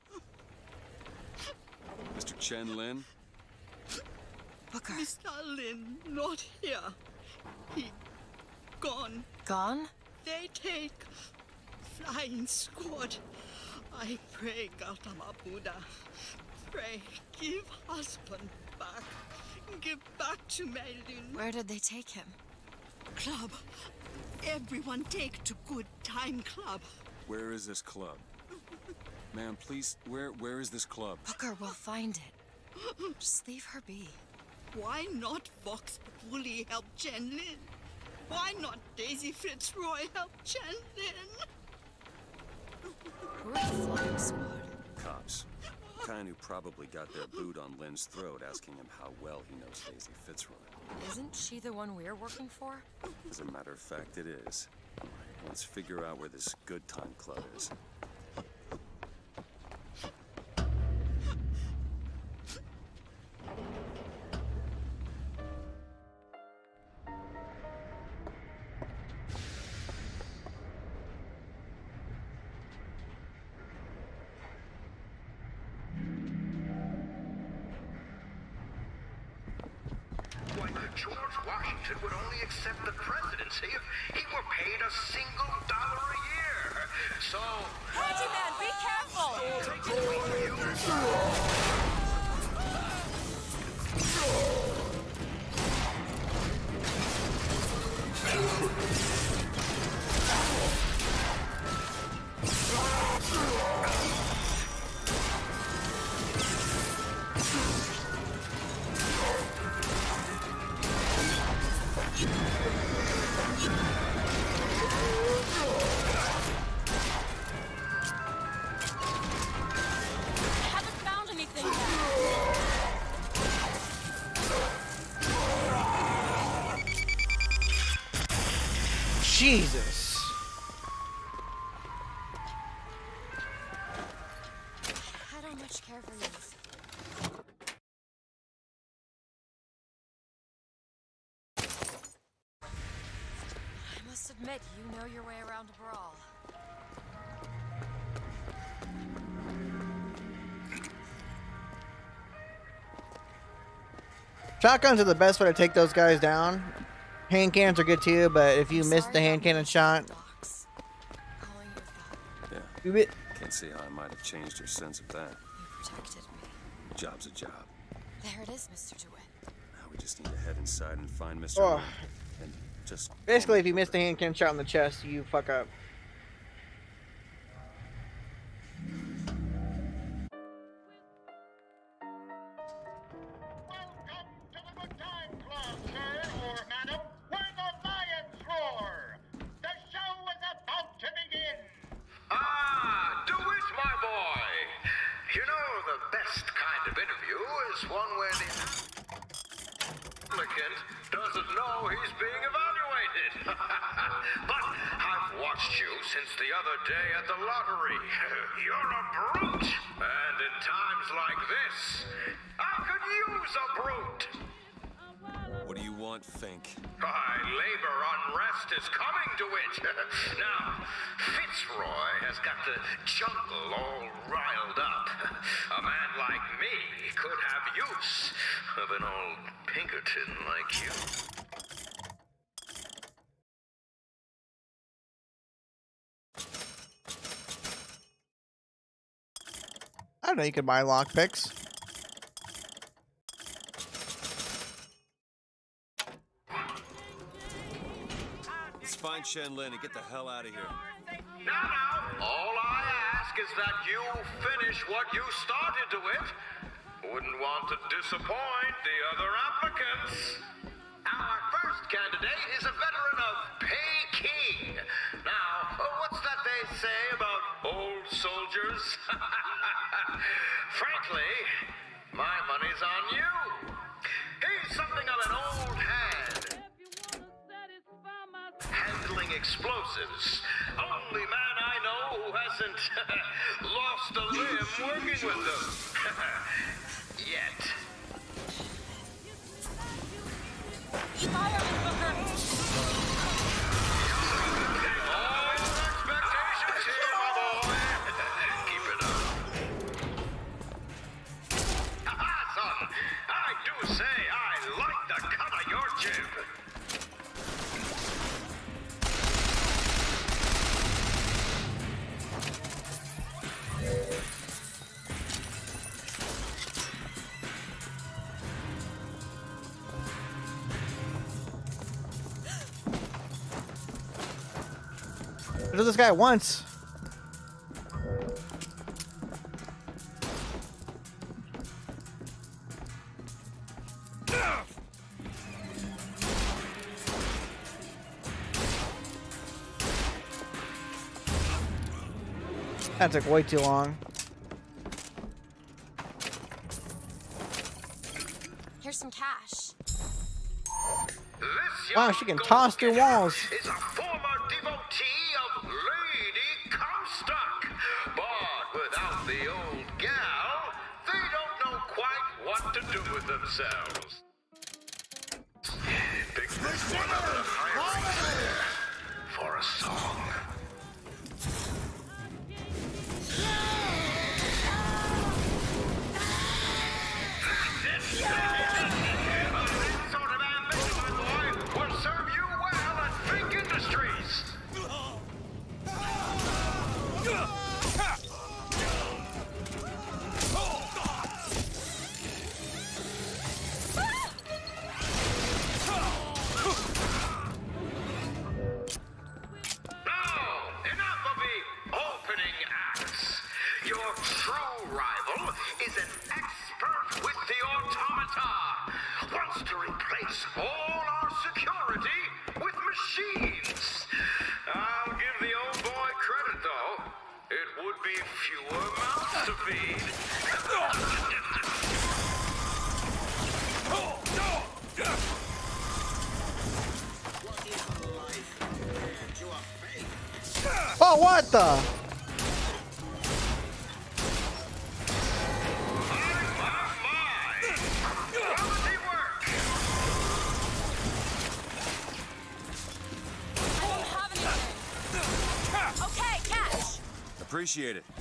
Mister Chen Lin? Booker. Mister Lin, not here. He gone. Gone? They take flying squad. I pray, Gautama Buddha. Pray, give husband back. Give back to Melin. Where did they take him? Club. Everyone take to Good Time Club. Where is this club? Ma'am, please, where where is this club? Booker, we'll find it. Just leave her be. Why not Vox Populi help Chen Lin? Why not Daisy Fitzroy help Chen Lin? Who are the flying squad? Cops. Kind who probably got their boot on Lin's throat asking him how well he knows Daisy Fitzroy. Isn't she the one we're working for? As a matter of fact, it is. Let's figure out where this Good Time Club is. George Washington would only accept the presidency if he were paid a single dollar a year. So... Handyman, be careful! Jesus. I don't much care for these. I must admit, you know your way around a brawl. Shotguns are the best way to take those guys down. Hand cannons are good too, but if you miss the hand cannon shot, yeah, you bit. Can't see how I might have changed your sense of that. You protected me. Job's a job. There it is, Mister DeWitt. Now we just need to head inside and find Mister Oh. Lin and just Basically, if you miss the hand cannon shot in the chest, you fuck up. One where the applicant doesn't know he's being evaluated. excited. But I've watched you since the other day at the lottery. You're a brute. And in times like this, I could use a brute. What do you want, Fink? Why, labor unrest is coming to it. Now, Fitzroy has got the jungle all riled up. A man like me could have use of an old Pinkerton like you. I don't know, you could buy lockpicks. Let's find Shenlin and get the hell out of here. Now, now, all I ask is that you finish what you started to it. Wouldn't want to disappoint the other applicants. Our first candidate is a veteran of Peking. Now, what's that they say about old soldiers? Frankly, my money's on you. He's something of an old hand. Handling explosives. Only man I know who hasn't lost a limb working with them. Yet. Fire, Booker! All expectations here, my boy. Keep it up. Ha-ha, son. I do say I like the cut of your jib. What does this guy wants? That took way too long. Here's some cash. Wow, she can toss through walls. Is a former devotee of Lady Comstock. But without the old gal, they don't know quite what to do with themselves. Pick this one up at a firing fair for a song. That sort of ambition, my boy, will serve you well at Fink Industries. Is an expert with the automata. Wants to replace all our security with machines. I'll give the old boy credit, though. It would be fewer mouths to feed. Oh, what the? Appreciate it.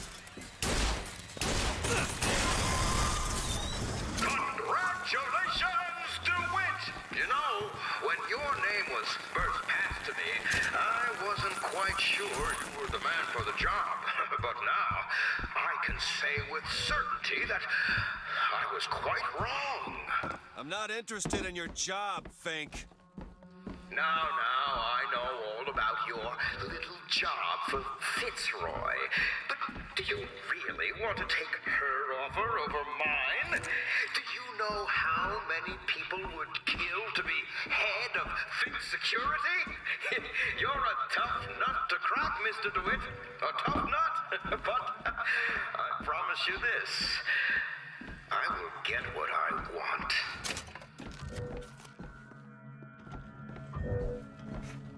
Congratulations, DeWitt! You know, when your name was first passed to me, I wasn't quite sure you were the man for the job. But now, I can say with certainty that I was quite wrong. I'm not interested in your job, Fink. Now, now, I know all about your little job for Fitzroy. But do you really want to take her offer over mine? Do you know how many people would kill to be head of Fink Security? You're a tough nut to crack, Mister DeWitt. A tough nut. But I promise you this. I will get what I want.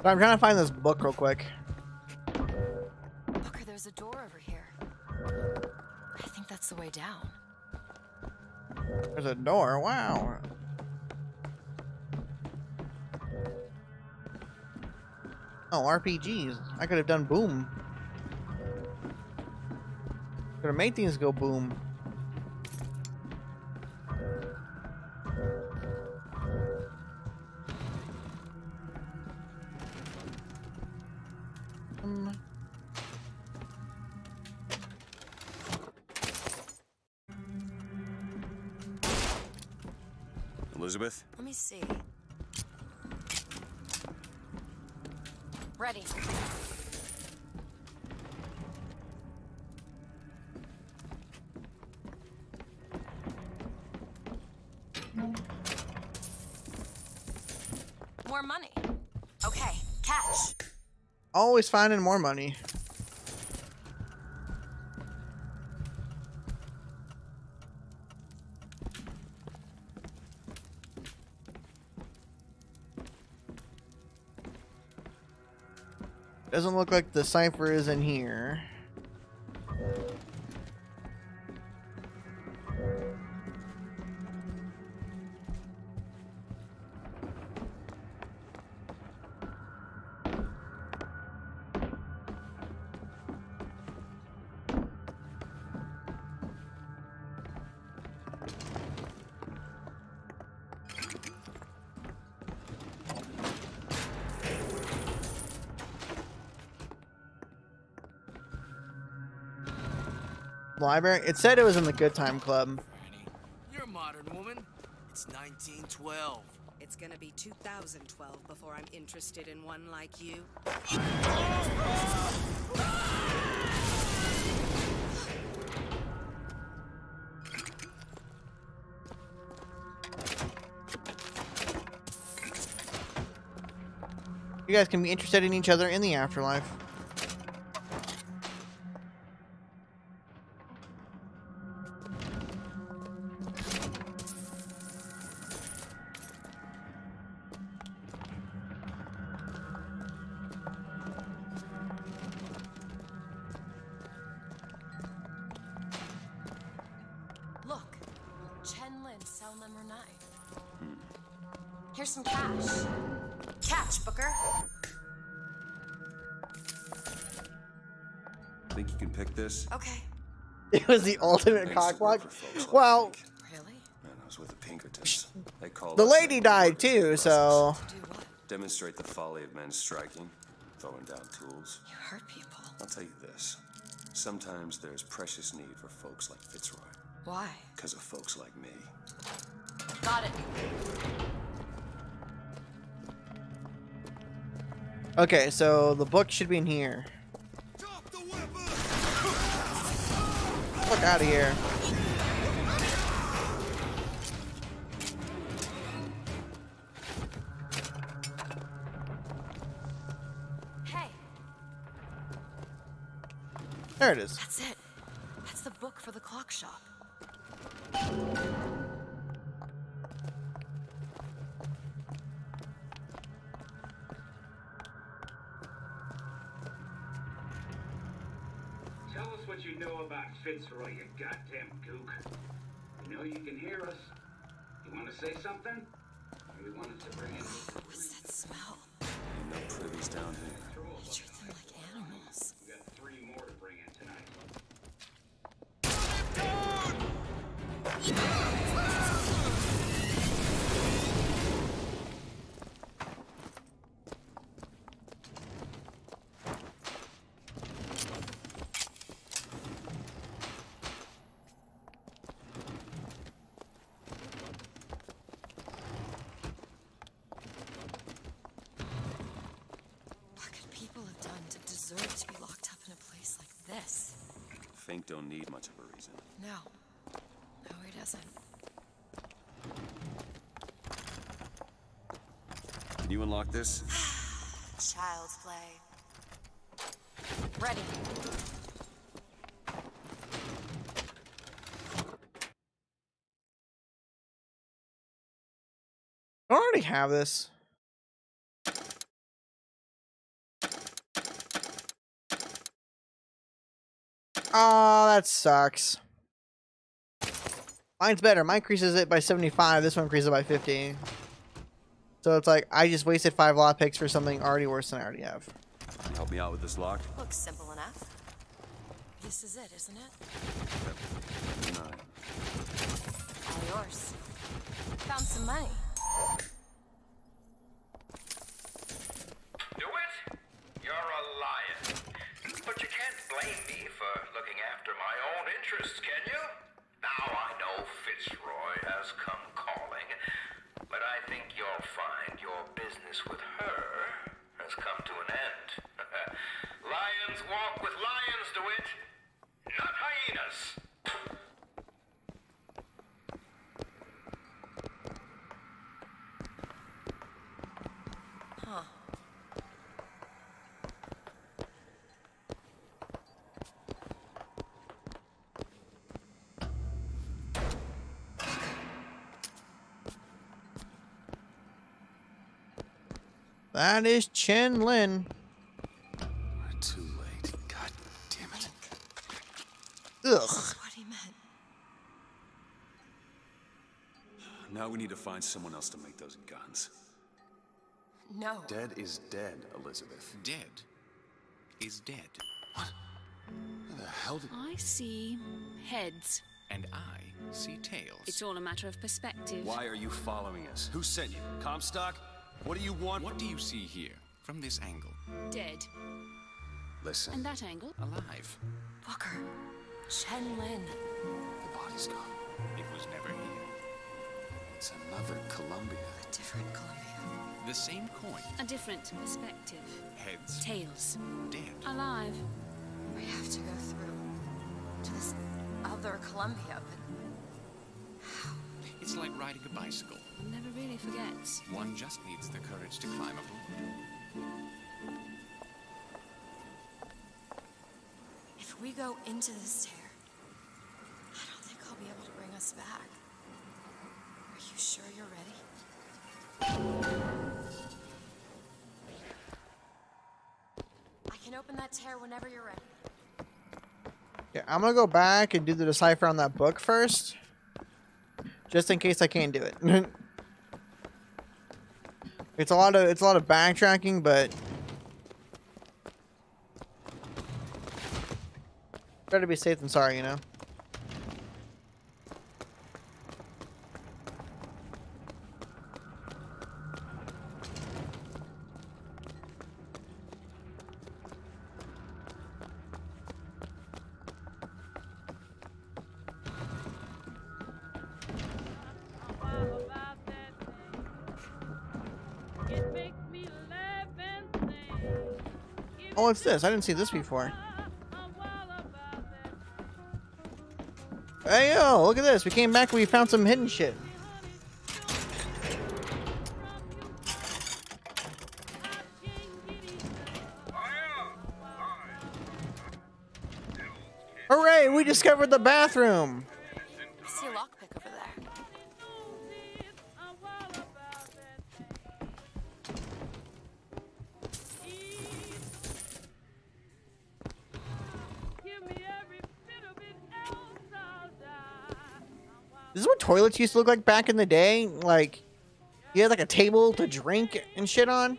But I'm trying to find this book real quick. Booker, there's a door over here. I think that's the way down. There's a door. Wow. Oh, R P Gs. I could have done boom. Could have made things go boom. Um. Elizabeth? Let me see. Ready. More money. Okay, catch. Always finding more money. Doesn't look like the cipher is in here. Library? It said it was in the Good Time Club. You're a modern woman. It's nineteen twelve. It's gonna be two thousand twelve before I'm interested in one like you. You guys can be interested in each other in the afterlife. Look, Chen Lin, cell number nine. Here's some cash. Catch, Booker. Think you can pick this? Okay. It was the ultimate cockblock. Well, Really? Man, I was with the Pinkertons. They called the us lady in died too, so. demonstrate the folly of men striking, throwing down tools. You hurt people. I'll tell you this. Sometimes there's precious need for folks like Fitzroy. Why? Because of folks like me. Got it. Okay, so the book should be in here. Fuck out of here. Hey. There it is. That's it. That's the book for the clock shop. Tell us what you know about Fitzroy, you goddamn gook. You know you can hear us. You want to say something? We wanted to bring in... What's that smell? Ain't no privies down here. You treat them like animals. We got three more to bring in tonight. What could people have done to deserve to be locked up in a place like this? Fink don't need much of a reason. No. No, he doesn't. Can you unlock this? Child's play. Ready. I already have this. Oh, that sucks. Mine's better. Mine increases it by seventy-five. This one increases it by fifty. So it's like I just wasted five lot picks for something already worse than I already have. Help me out with this lock? Looks simple enough. This is it, isn't it? Yep. Nine. All yours. Found some money. DeWitt, you're a lion. But you can't blame me for looking after my own interests, can you? Now I know Fitzroy has come calling, but I think you'll find your business with her has come to an end. Lions walk with lions, DeWitt, not hyenas. Huh. That is Chen Lin. We're too late. God damn it. Ugh. That's what he meant. Now we need to find someone else to make those guns. No. Dead is dead, Elizabeth. Dead is dead. What? Where the hell did... I see heads. And I see tails. It's all a matter of perspective. Why are you following us? Who sent you? Comstock? What do you want? What do you see here, from this angle? Dead. Listen. And that angle? Alive. Booker. Chen Lin. The body's gone. It was never here. It's another Columbia. A different Columbia. The same coin. A different perspective. Heads. Tails. Dead. Alive. We have to go through to this other Columbia, but how? It's like riding a bicycle. One never really forgets. One just needs the courage to climb aboard. If we go into this tear, I don't think I'll be able to bring us back. Are you sure you're ready? I can open that tear whenever you're ready. Yeah, I'm gonna go back and do the decipher on that book first. Just in case I can't do it. It's a lot of it's a lot of backtracking, but better be safe than sorry, you know. Oh, what's this? I didn't see this before. Hey, yo, look at this. We came back and we found some hidden shit. Hooray, we discovered the bathroom. I see a lockpick over there. This is what toilets used to look like back in the day. Like, you had like a table to drink and shit on.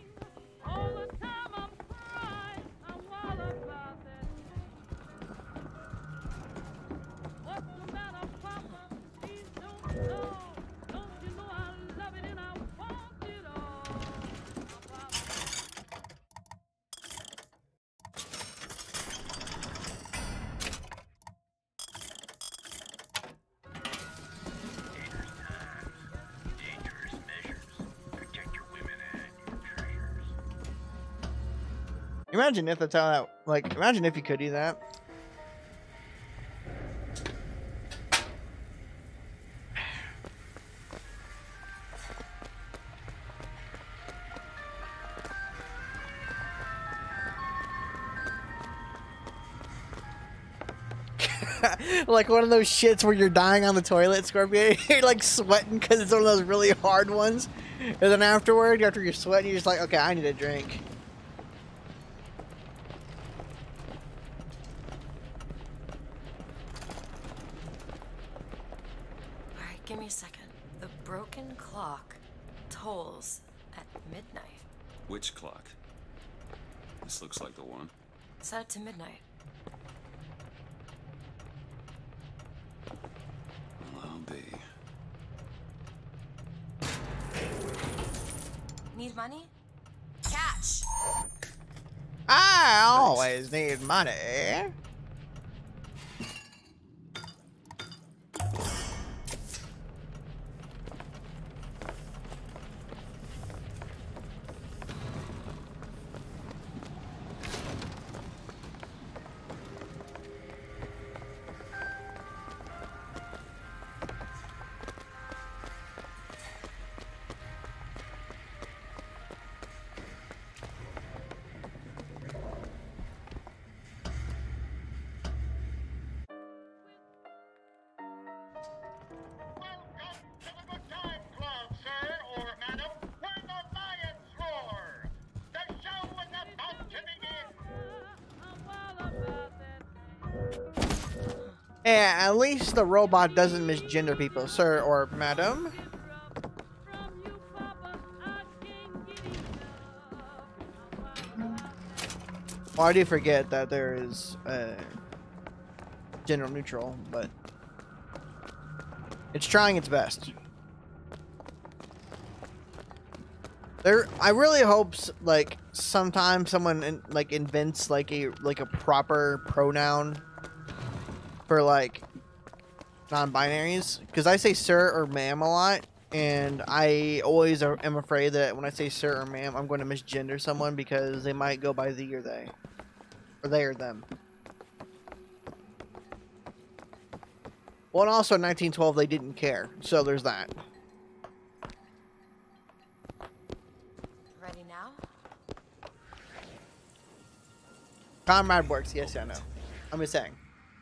Imagine if that's how that, like, imagine if you could do that. Like one of those shits where you're dying on the toilet, Scorpion. You're like sweating because it's one of those really hard ones. And then afterward, after you're sweating, you're just like, okay, I need a drink. Give me a second. The broken clock tolls at midnight. Which clock? This looks like the one. Set it to midnight. Well, I'll be. Need money? Catch! I always need money. Yeah, at least the robot doesn't misgender people, sir or madam. Well, I do forget that there is uh, gender neutral, but it's trying its best. There, I really hope like sometime someone in, like invents like a like a proper pronoun for like non-binaries, because I say sir or ma'am a lot, and I always are, am afraid that when I say sir or ma'am, I'm going to misgender someone because they might go by the or they, or they or them. Well, and also in nineteen twelve they didn't care, so there's that. Ready now? Comrade works, yes, I know. I'm just saying.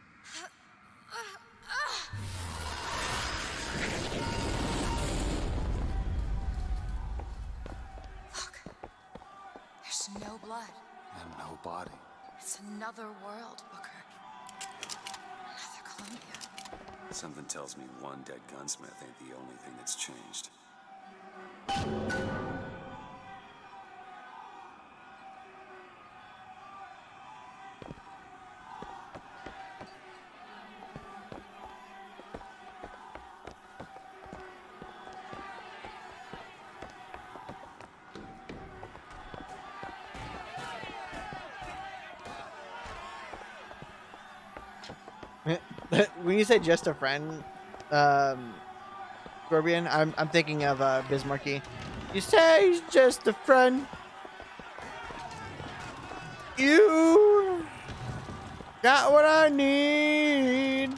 No blood. And no body. It's another world, Booker. Another Columbia. Something tells me one dead gunsmith ain't the only thing that's changed. When you say just a friend, um, Scorpion, I'm I'm thinking of uh, Bismarcky. You say he's just a friend. You got what I need.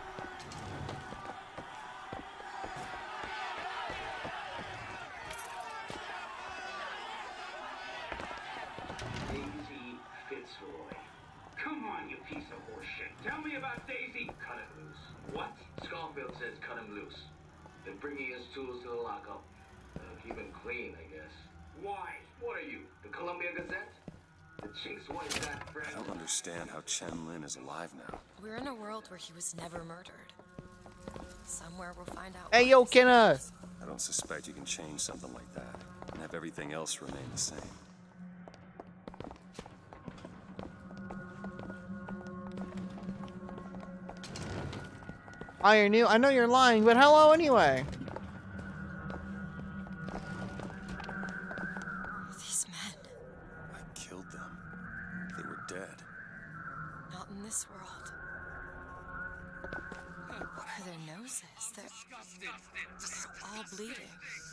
Daisy Fitzroy. Come on, you piece of horseshit. Tell me about Daisy. Cut it loose. What? Scarfield says cut him loose. Then bringing his tools to the lockup. Uh, keep him clean, I guess. Why? What are you, the Columbia Gazette? The Chink's wife, that friend? I don't understand how Chen Lin is alive now. We're in a world where he was never murdered. Somewhere we'll find out. Hey, yo, Kenna! I don't suspect you can change something like that and have everything else remain the same. Oh, you're new? I know you're lying, but hello anyway. These men. I killed them. They were dead. Not in this world. What are their noses? They're all bleeding.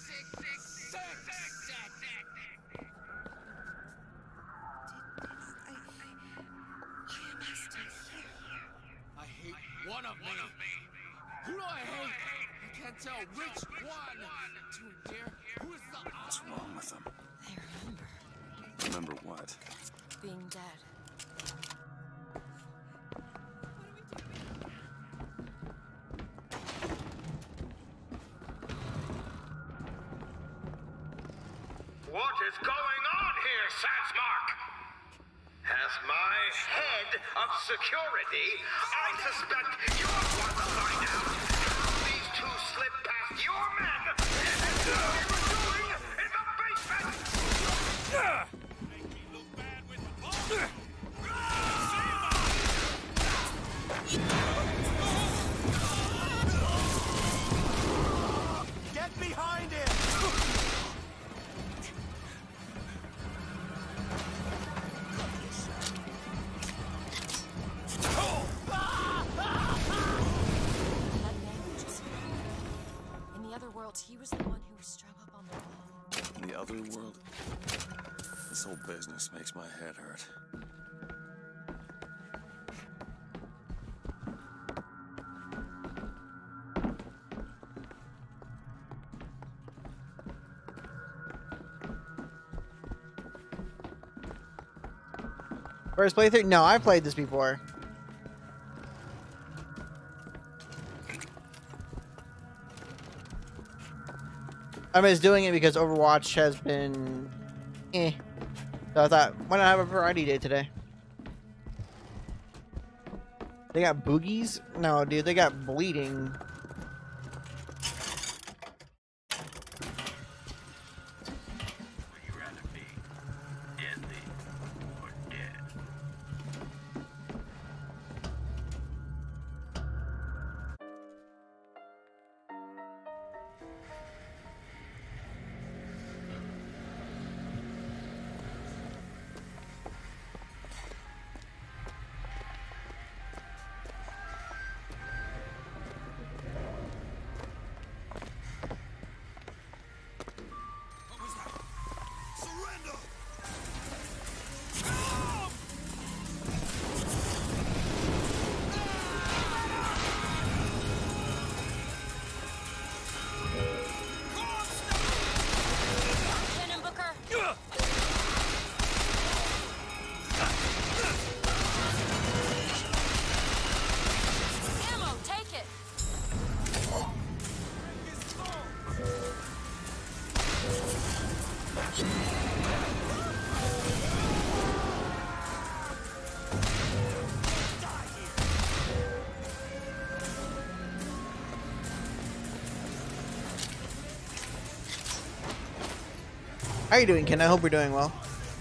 I hate one of me. Who do I hate? I can't tell which one. To dear, who is the What's wrong with them? They remember. Remember what? Being dead. What is going on here, Sansmark? As my head of security, I suspect you're one to find out how these two slipped world, he was the one who was strung up on the wall. In the other world, this whole business makes my head hurt. First playthrough? No, I played this before. I was doing it because Overwatch has been eh. So I thought, why not have a variety day today? They got boogies? No, dude, they got bleeding. How are you doing, Ken? I hope you're doing well.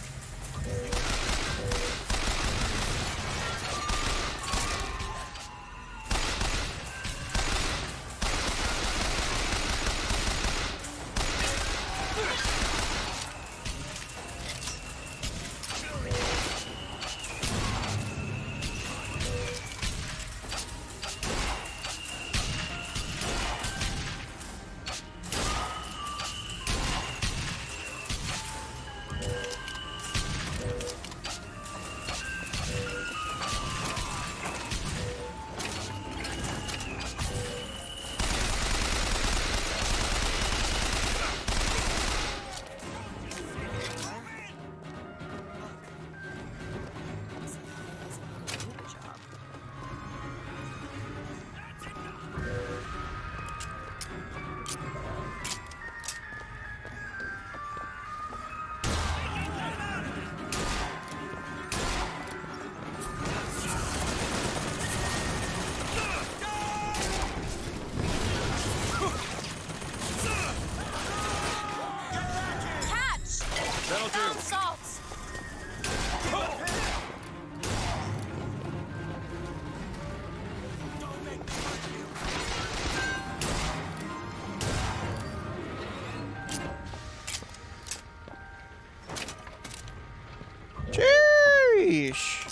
Sheesh.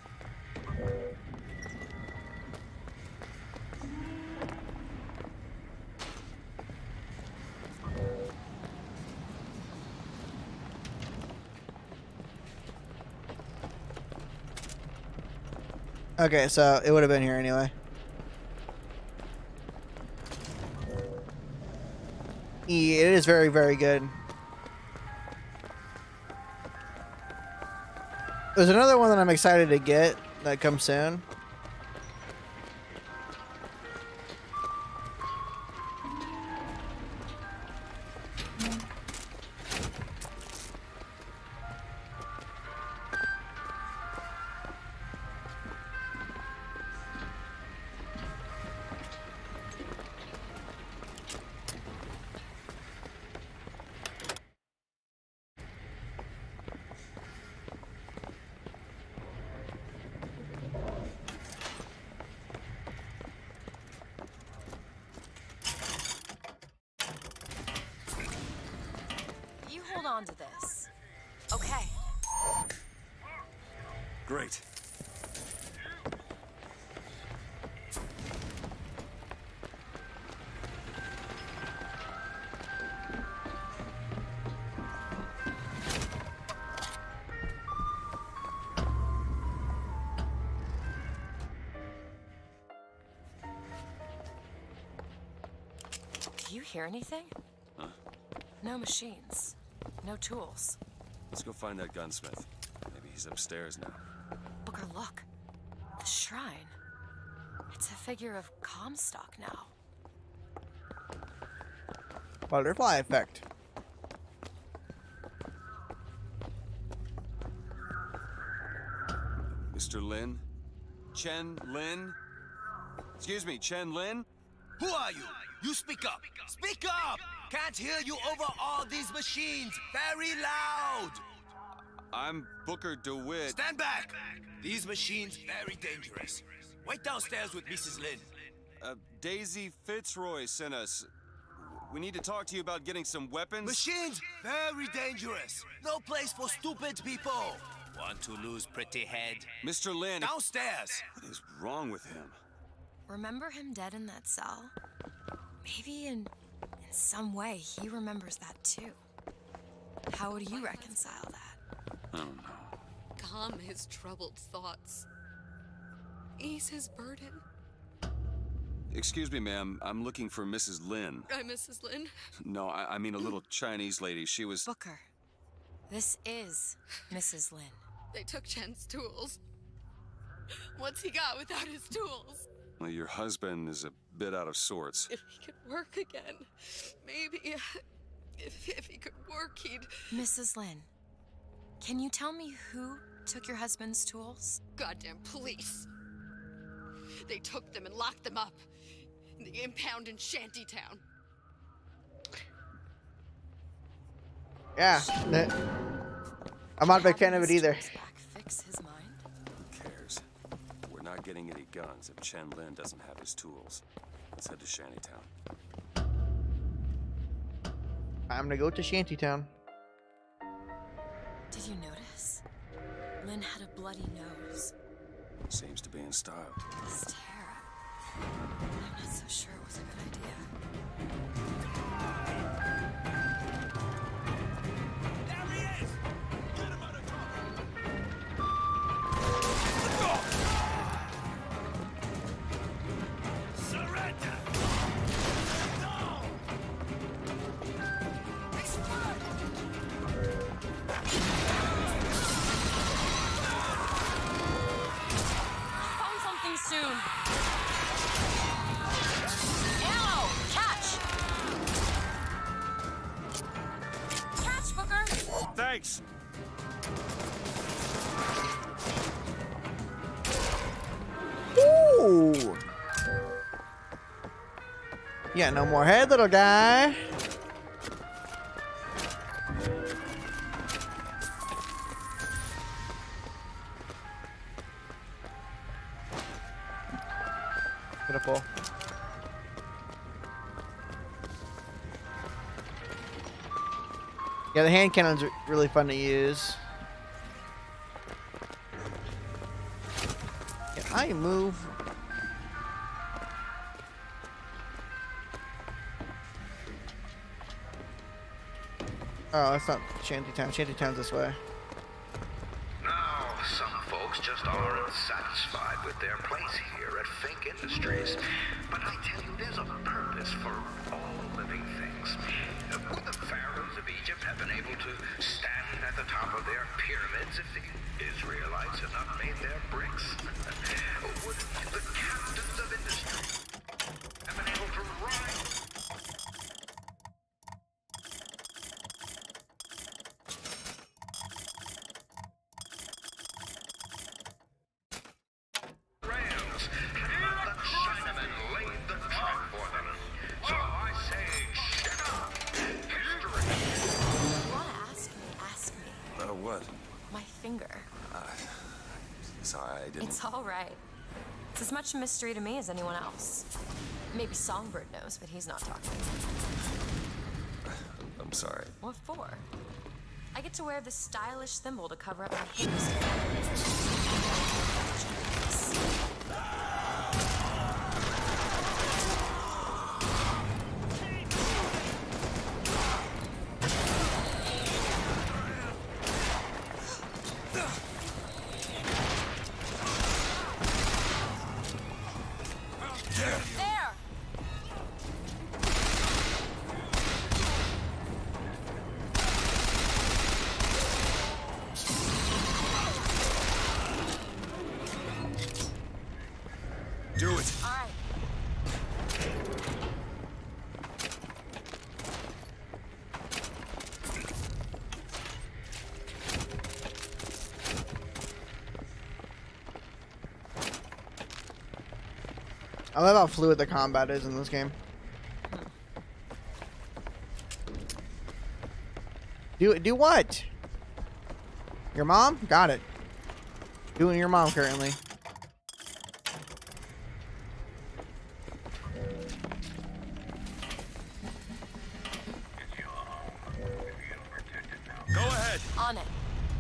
Okay, so it would have been here anyway. Yeah, it is very, very good. There's another one that I'm excited to get that comes soon. Hold on to this. Okay. Great. Do you hear anything? Huh? No machines. No tools. Let's go find that gunsmith. Maybe he's upstairs now. Booker, look. The shrine. It's a figure of Comstock now. Butterfly effect. Mister Lin? Chen Lin? Excuse me, Chen Lin? Who are you? You speak up. Speak up! Can't hear you over all these machines. Very loud. I'm Booker DeWitt. Stand back. These machines very dangerous. Wait downstairs with Missus Lin. Uh, Daisy Fitzroy sent us. We need to talk to you about getting some weapons. Machines very dangerous. No place for stupid people. Want to lose pretty head? Mister Lin. Downstairs. What is wrong with him? Remember him dead in that cell? Maybe in, in some way he remembers that too. How would you reconcile that? I don't know. Calm his troubled thoughts. Ease his burden. Excuse me, ma'am. I'm looking for Missus Lin. I'm Missus Lin. No, I, I mean a little Chinese lady. She was... Booker, this is Missus Lin. They took Chen's tools. What's he got without his tools? Well, your husband is a bit out of sorts. If he could work again, maybe... If, if he could work, he'd... Missus Lin, can you tell me who took your husband's tools? Goddamn police. They took them and locked them up in the impound in Shantytown. Yeah. that- I'm not a big fan of it either. Fix his mind. Who cares? We're not getting any guns if Chen Lin doesn't have his tools. Let's head to Shantytown. I'm gonna go to Shantytown. Did you notice? Lin had a bloody nose. Seems to be in style. This Tara. I'm not so sure it was a good idea. Soon. Ammo! Catch! Catch, Booker! Thanks! Ooh! Yeah, no more head, little guy. Beautiful. Yeah, the hand cannon's really fun to use. Can I move? Oh, that's not Shantytown. Shantytown's this way. Now, some folks just aren't satisfied with their place here at Fink Industries. But I tell you, there's a purpose for all living things. Would the pharaohs of Egypt have been able to stand at the top of their pyramids if the Israelites had not made their bricks? Would the captains of industry have been able to rise? It's all right. It's as much a mystery to me as anyone else. Maybe Songbird knows, but he's not talking. I'm sorry. What for? I get to wear this stylish thimble to cover up my hipster. I love how fluid the combat is in this game. Do do what? Your mom? Got it. Doing your mom currently. Go ahead. On it.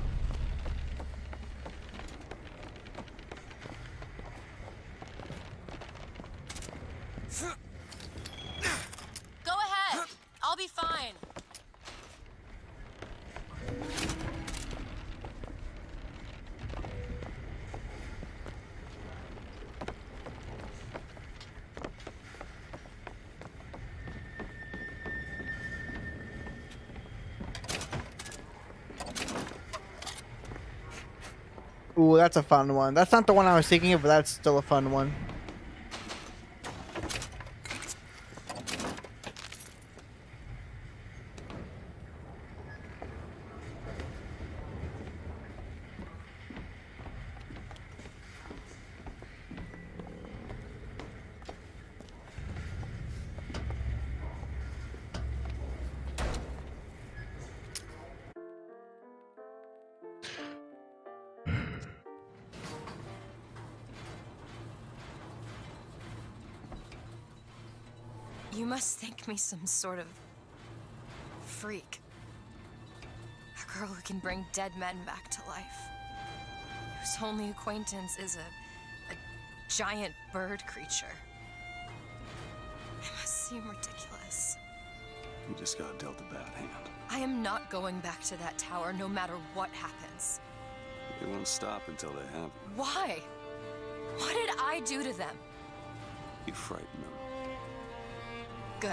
Go ahead. I'll be fine. Ooh, that's a fun one. That's not the one I was thinking of, but that's still a fun one. You must think me some sort of freak. A girl who can bring dead men back to life. Whose only acquaintance is a, a giant bird creature. It must seem ridiculous. You just got dealt a bad hand. I am not going back to that tower no matter what happens. They won't stop until they have. Why? What did I do to them? You frighten them. Good.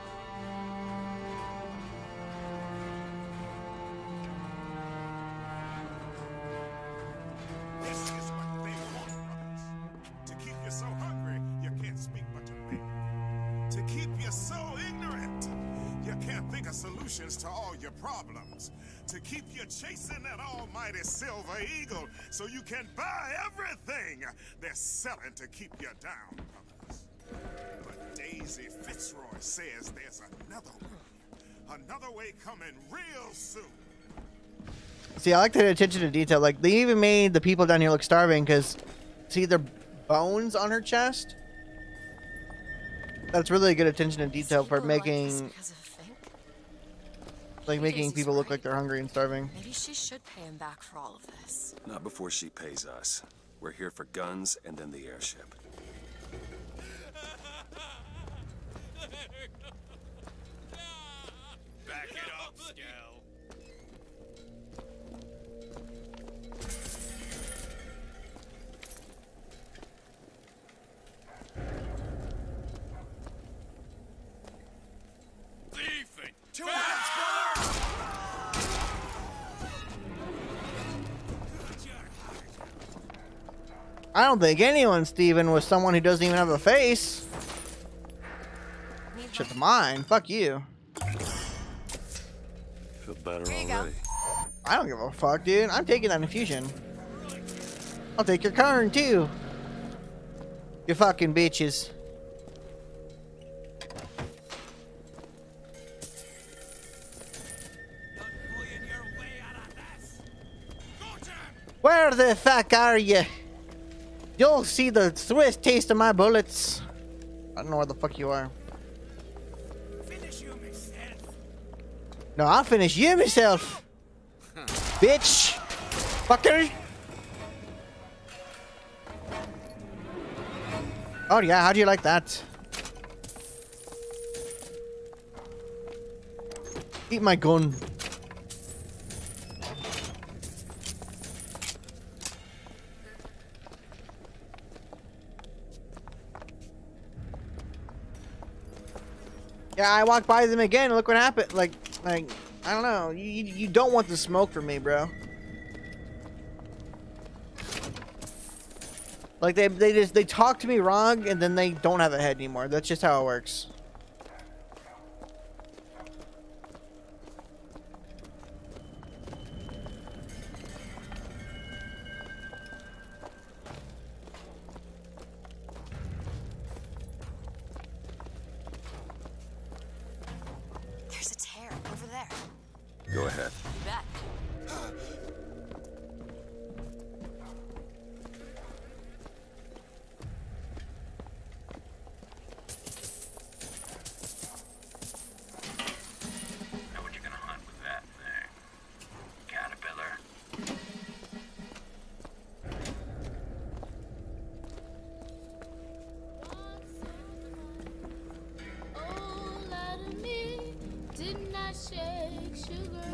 This is what they want, brothers. To keep you so hungry, you can't speak but to me. To keep you so ignorant, you can't think of solutions to all your problems. To keep you chasing that almighty silver eagle so you can buy everything they're selling to keep you down, brothers. But Daisy Fitzroy says there's another way. Another way coming real soon. See, I like the attention to detail. Like, they even made the people down here look starving because, see, their bones on her chest? That's really good attention to detail for making, like, making people look like they're hungry and starving. Maybe she should pay him back for all of this. Not before she pays us. We're here for guns and then the airship. Back it up, Skell. Thiefing! Two hands, I don't think anyone, Steven, was someone who doesn't even have a face. Shit to mine. Fuck you. Feel better There you already. go. I don't give a fuck, dude. I'm taking that infusion. I'll take your current, too. You fucking bitches. Where the fuck are you? You'll see the swift taste of my bullets. I don't know where the fuck you are. Finish you myself. No, I'll finish you myself. Bitch. Fucker. Oh yeah, how do you like that? Eat my gun. Yeah, I walked by them again. Look what happened. Like, like I don't know. You you, you don't want the smoke from me, bro. Like they they just they talk to me wrong and then they don't have a head anymore. That's just how it works. There's a tear over there. Go ahead. You bet. Know what you're gonna hunt with that thing? Caterpillar. Oh, lie to me. Didn't I shake sugar?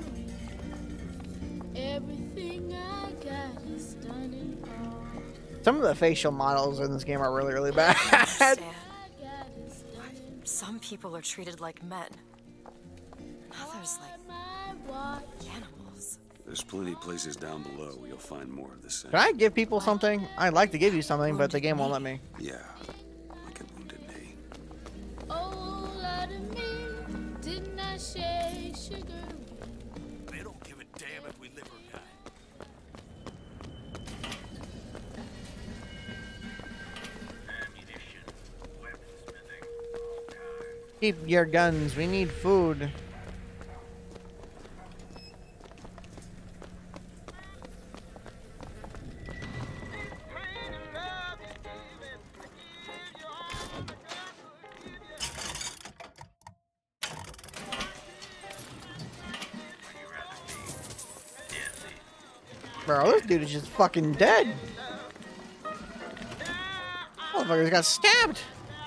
Everything I got is done in all. Some of the facial models in this game are really, really bad. Some people are treated like men. Others like animals. There's plenty of places down below where you'll find more of the same. Can I give people something? I'd like to give you something, but the game won't let me. Yeah, like a wounded knee. Oh, lie to me. Didn't I shake sugar? They don't give a damn if we live or die. Ammunition, weaponsmithing, all kinds. Keep your guns. We need food. Bro, this dude is just fucking dead. Motherfucker got stabbed.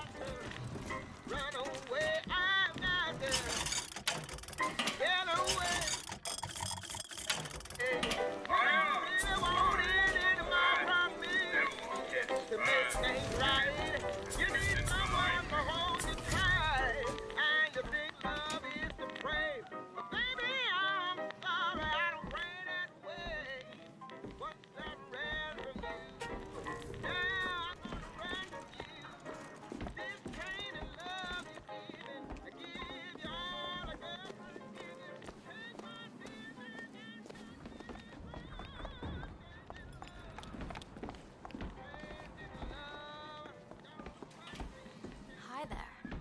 Hi there.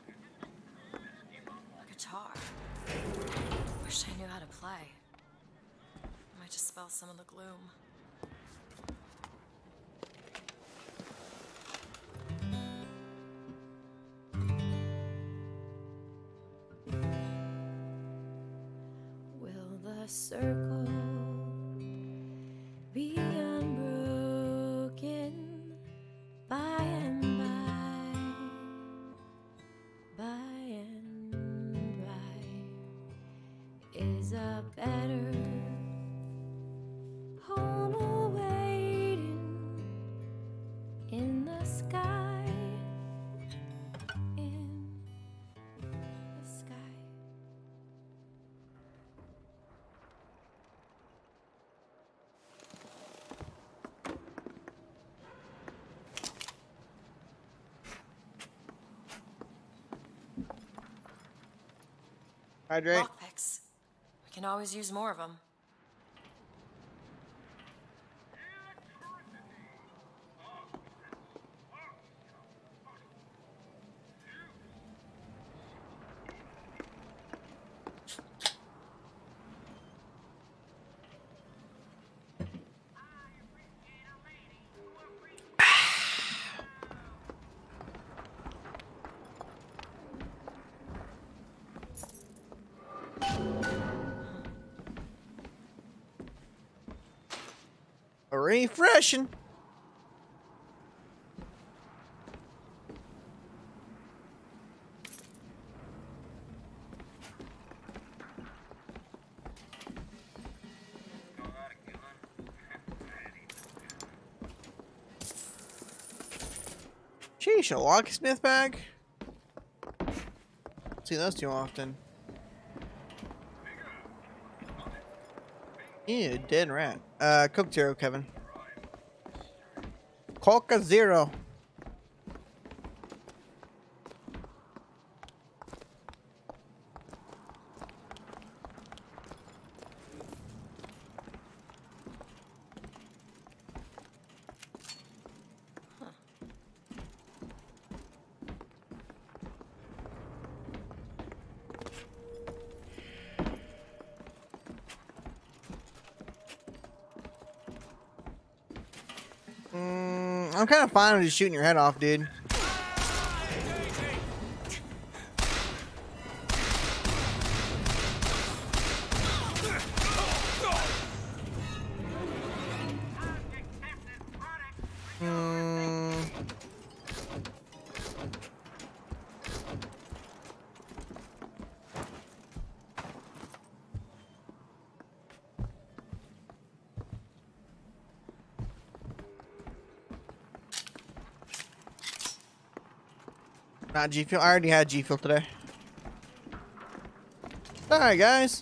A guitar. Wish I knew how to play. Might dispel some of the gloom. Will the circle be unbroken by and by? By and by is a better home awaiting in the sky. In the sky. Hydrate. Lockpicks. We can always use more of them. Refreshing. Sheesh, a locksmith bag? See those too often. Ew, dead rat. Uh, Coke Zero, Kevin. Coca Zero. I'm kind of fine with just shooting your head off, dude. Hmm. Not G Fuel. I already had G Fuel today. Alright, guys.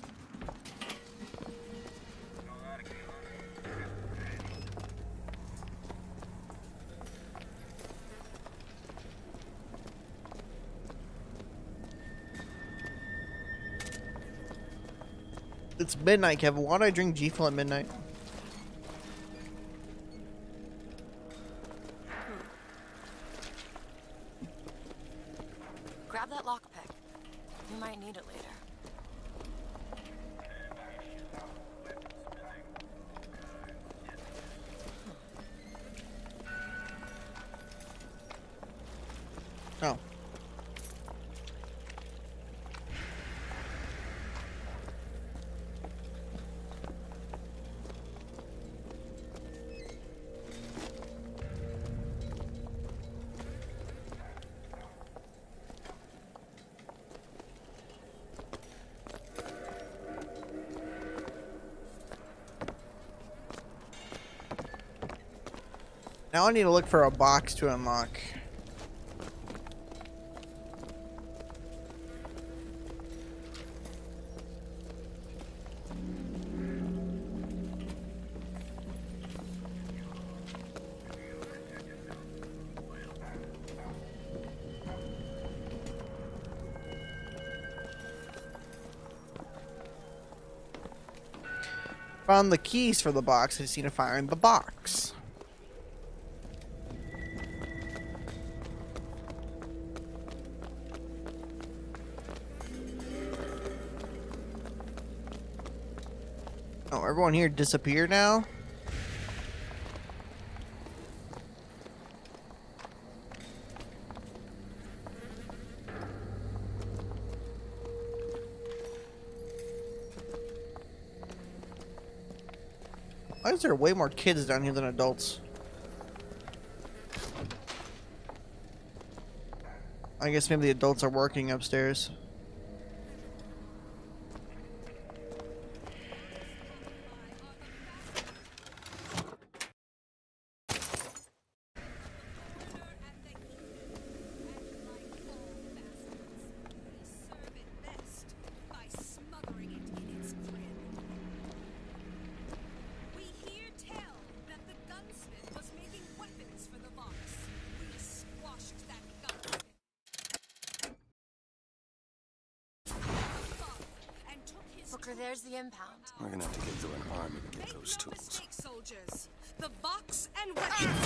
It's midnight, Kevin. Why do I drink G Fuel at midnight? Grab that lockpick. You might need it later. Oh. Now I need to look for a box to unlock. Found the keys for the box. I just need to find the box. Oh, everyone here disappeared now? Why is there way more kids down here than adults? I guess maybe the adults are working upstairs. Booker, there's the impound. We're gonna have to get through an army to get those tools. Soldiers, the box and weapons.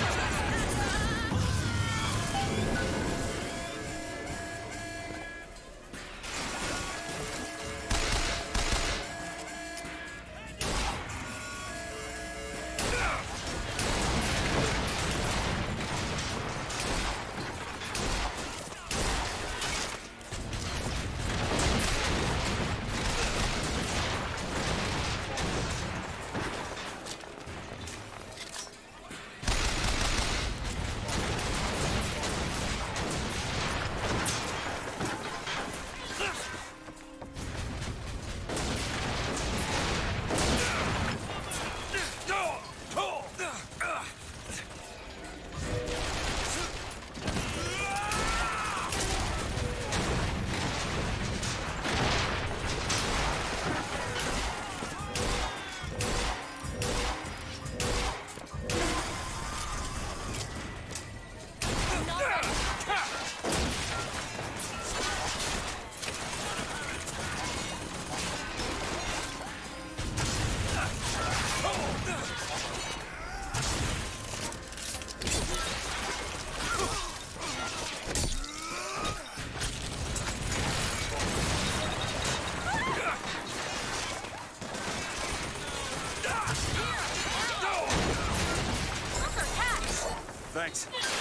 Thanks.